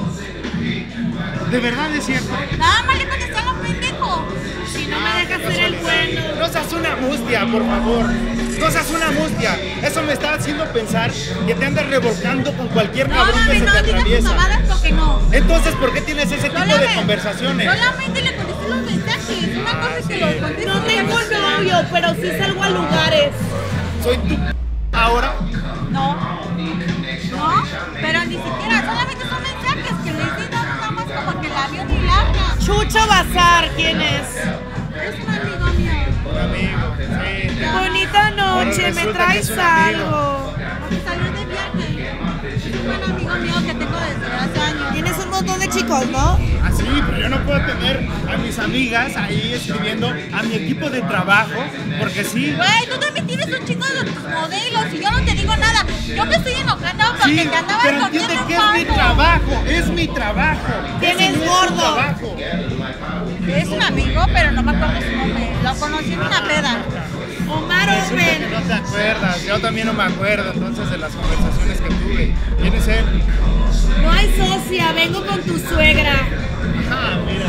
G: ¿De verdad es cierto?
H: Nada más le contesté a los pendejos.
B: Si no me deja ser el bueno.
G: No seas una mustia, por favor. No seas una mustia. Eso me está haciendo pensar que te andas revolcando con cualquier
H: No,
G: cabrón que
H: mami,
G: se
H: no
G: te
H: digas tus
G: atraviesa.
H: mamadas porque no.
G: Entonces, ¿por qué tienes ese tipo de
H: Solamente-
G: conversaciones?
H: Solamente le contesté los mensajes. Una cosa es que los contestes.
B: No tengo novio, pero sí salgo a lugares.
G: Soy tu ahora.
H: No. No, pero ni siquiera. Solamente son mensajes que le hice nada más como que la vio ni larga.
B: Chucho Bazar, ¿quién es?
H: Es un amigo mío.
G: Un amigo, sí.
B: Bonita noche,
G: Ahora
B: me
G: resulta que
B: traes
G: es un amigo.
B: algo.
H: Vamos a salir de viaje. Es un buen amigo mío que tengo desde hace años.
B: Tienes un montón de chicos, ¿no?
G: Así, pero yo no puedo tener a mis amigas ahí escribiendo a mi equipo de trabajo, porque sí.
H: Güey, tú también tienes un chico de tus modelos y yo no te digo nada. Yo me estoy enojando porque
G: Sí,
H: te andabas
G: pero
H: comiendo
G: entiende que es mi
H: fotos.
G: trabajo, es mi trabajo.
B: ¿Quién
G: Ese
B: es
G: no
B: gordo?
G: tu trabajo.
H: Es un amigo, pero no me acuerdo su nombre. Lo conocí en una peda.
B: Omar
G: Resulta que
B: Open.
G: no te acuerdas, yo también no me acuerdo entonces de las conversaciones que tuve. ¿Quién es él?
B: No hay socia, vengo con tu suegra.
G: Ah, mira.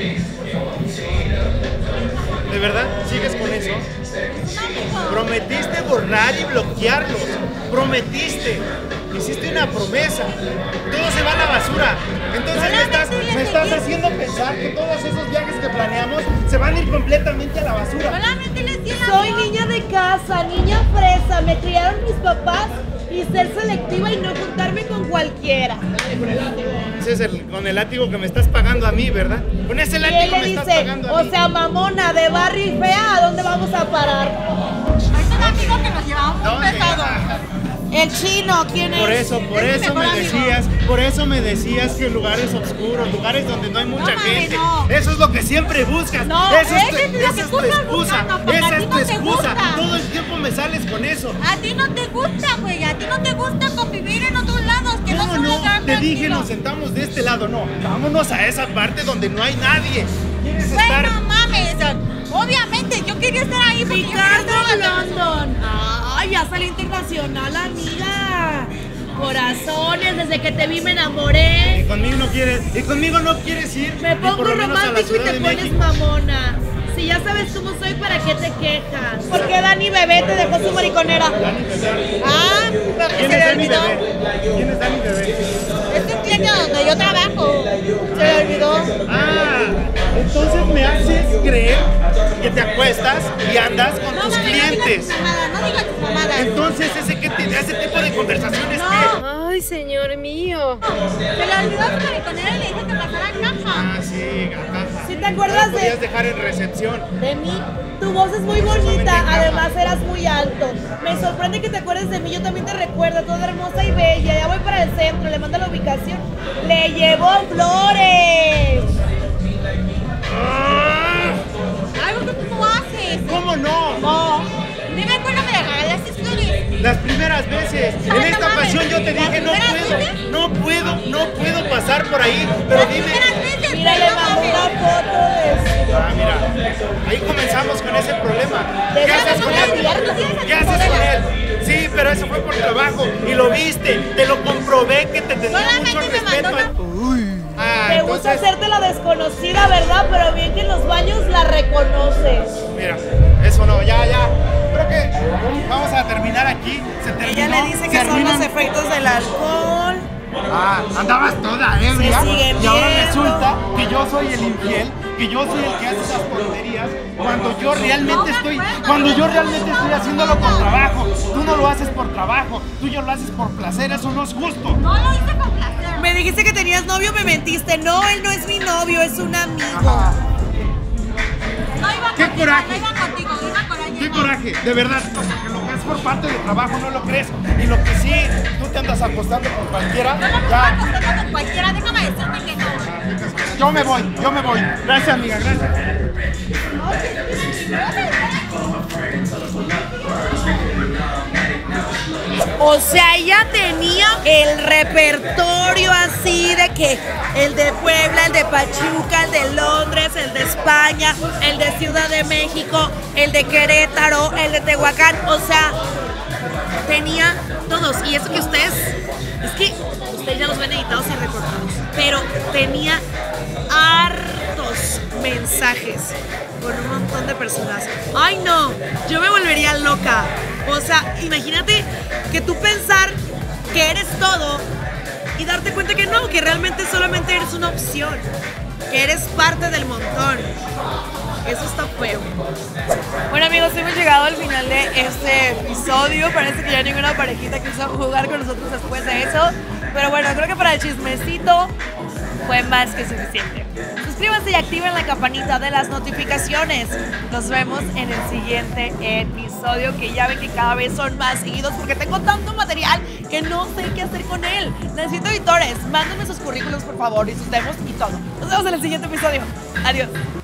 G: ¿De verdad? ¿Sigues con eso?
H: Es un amigo.
G: Prometiste borrar y bloquearlos. Prometiste. Hiciste una promesa. Todo se va a la basura. Entonces me estás, me estás haciendo pensar que todos esos viajes que planeamos se van a ir completamente a la basura.
H: Solamente les di el
B: Soy
H: amor.
B: niña de casa, niña fresa. Me criaron mis papás y ser selectiva y no juntarme con cualquiera.
G: Ese es el, con el látigo que me estás pagando a mí, ¿verdad? Con ese
B: Y él
G: látigo
B: le
G: me estás
B: dice,
G: pagando a
B: o
G: mí.
B: sea, mamona, de barrio y fea, ¿a dónde vamos a parar?
H: Es un amigo que nos llevamos muy
G: ¿Dónde?
H: pesado.
B: El chino, ¿quién es?
G: Por eso, por
H: Es mi
G: eso me
H: mejor amigo.
G: decías, por eso me decías que lugares oscuros, lugares donde no hay mucha
H: No, mami,
G: gente.
H: no.
G: Eso es lo que siempre buscas.
H: No,
G: eso es, tu-
H: ese es lo
G: esa
H: que
G: es
H: tú
G: tu
H: estás
G: excusa.
H: buscando, porque
G: Esa
H: a ti
G: es tu
H: no te
G: excusa.
H: gusta.
G: Todo el tiempo me sales con eso.
H: A ti no te gusta, güey. A ti no te gusta convivir en otros lados que no
G: ¿Cómo
H: son
G: no?
H: lugar
G: Te dije,
H: tranquilo.
G: nos sentamos de este lado. No, vámonos a esa parte donde no hay nadie. ¿Quieres estar?
H: Bueno, mames. Obviamente, yo quería estar ahí porque yo quería
B: Ricardo
H: estar en la-
B: London. Ay, ya salió internacional, amiga. Corazones, desde que te vi me
G: Y
B: enamoré.
G: conmigo no quieres, y conmigo no quieres ir.
B: Me
G: ni por
B: pongo
G: lo menos a la
B: romántico y
G: Ciudad
B: te
G: de
B: pones
G: México.
B: mamona. Si ya sabes cómo soy, ¿para qué te quejas? ¿Por qué Dani Bebé te dejó su mariconera?
H: Ah, porque
G: ¿Quién
H: se
G: es
H: le
G: Dani
H: olvidó.
G: Bebé? ¿Quién es Dani Bebé?
H: Es un cliente donde yo trabajo. Se le olvidó.
G: Ah, entonces me haces creer que te acuestas y andas con
H: No,
G: tus
H: mami, no digas
G: clientes.
H: tus mamadas, no digas tus mamadas.
G: Entonces ese, que te- ese tipo de conversaciones
H: No.
E: Ay, señor mío.
H: Se le olvidó su mariconera y le dije que pasara a
G: que...
H: caja.
G: Ah, sí, caja.
B: ¿Sí te acuerdas
G: No podías
B: de,
G: dejar en recepción.
B: de mí? Tu voz es muy bonita, además eras muy alto. Me sorprende que te acuerdes de mí, yo también te recuerdo, toda hermosa y bella. Ya voy para el centro, le mando la ubicación. Le llevó flores.
G: Ah,
H: Algo que tú no haces.
G: ¿Cómo no?
H: No. Dime cuándo me regalaste flores.
G: Las primeras veces. En
H: Ay,
G: esta
H: no mames.
G: ocasión yo te
H: ¿Las
G: dije no
H: primeras
G: puedo,
H: veces?
G: no puedo, no puedo pasar por ahí. Pero
H: Las
G: dime.
H: primeras veces,
B: Mira,
H: pero
B: le
H: no
B: mandó
H: mames.
B: una foto de
G: Ah, mira, Ahí comenzamos con ese problema.
H: ¿De
G: ¿Qué
H: eso
G: haces
H: no
G: con
H: me
G: él?
H: adviertes? ¿Tienes
G: ¿Qué haces con él? Sí, pero eso fue por trabajo y lo viste, te lo comprobé que te tenía
H: Solamente
G: mucho
H: me
G: respeto.
H: mandó
G: Uy. Ah,
B: Te gusta
G: entonces,
B: hacerte la desconocida, ¿verdad? Pero bien que en los baños la reconoces.
G: mira, eso no, ya, ya. Creo que vamos a terminar aquí. Se terminó.
B: Ella le dice que son
G: terminan-
B: los efectos del alcohol.
G: Ah, andabas toda ebria.
B: Se sigue
G: Y ahora
B: viendo.
G: resulta que yo soy el infiel, que yo soy el que hace esas tonterías, cuando yo realmente estoy, cuando yo realmente estoy haciéndolo por trabajo. Tú no lo haces por trabajo, tú yo lo haces por placer, eso no es justo.
H: No lo hice con placer.
B: Me dijiste que tenías novio, me mentiste. No, él no es mi novio, es un amigo.
G: Ajá.
H: No iba
G: ¡Qué
H: contigo,
G: coraje!
H: no iba contigo, iba con alguien
G: ¡Qué
H: más.
G: coraje! De verdad, porque lo que es por parte del trabajo no lo crees. Y lo que sí, tú te andas acostando con cualquiera,
H: Yo no me estoy
G: ya.
H: acostando con cualquiera, déjame decirte que no.
G: Yo me voy, yo me voy. Gracias, amiga, gracias.
B: O sea, ella tenía el repertorio así de que el de Puebla, el de Pachuca, el de Londres, el de España, el de Ciudad de México, el de Querétaro, el de Tehuacán. O sea, tenía todos. Y eso que ustedes, es que ustedes ya los ven editados y recortados, pero tenía hartos mensajes con un montón de personas. Ay no, yo me volvería loca. O sea, imagínate que tú pensar que eres todo y darte cuenta que no, que realmente solamente eres una opción, que eres parte del montón. Eso está feo. Bueno amigos, hemos llegado al final de este episodio. Parece que ya ninguna parejita quiso jugar con nosotros después de eso. Pero bueno, creo que para el chismecito fue más que suficiente. Suscríbanse y activen la campanita de las notificaciones. Nos vemos en el siguiente episodio, que ya ven que cada vez son más seguidos porque tengo tanto material que no sé qué hacer con él. Necesito editores. Mándenme sus currículos por favor y sus demos y todo. Nos vemos en el siguiente episodio. Adiós.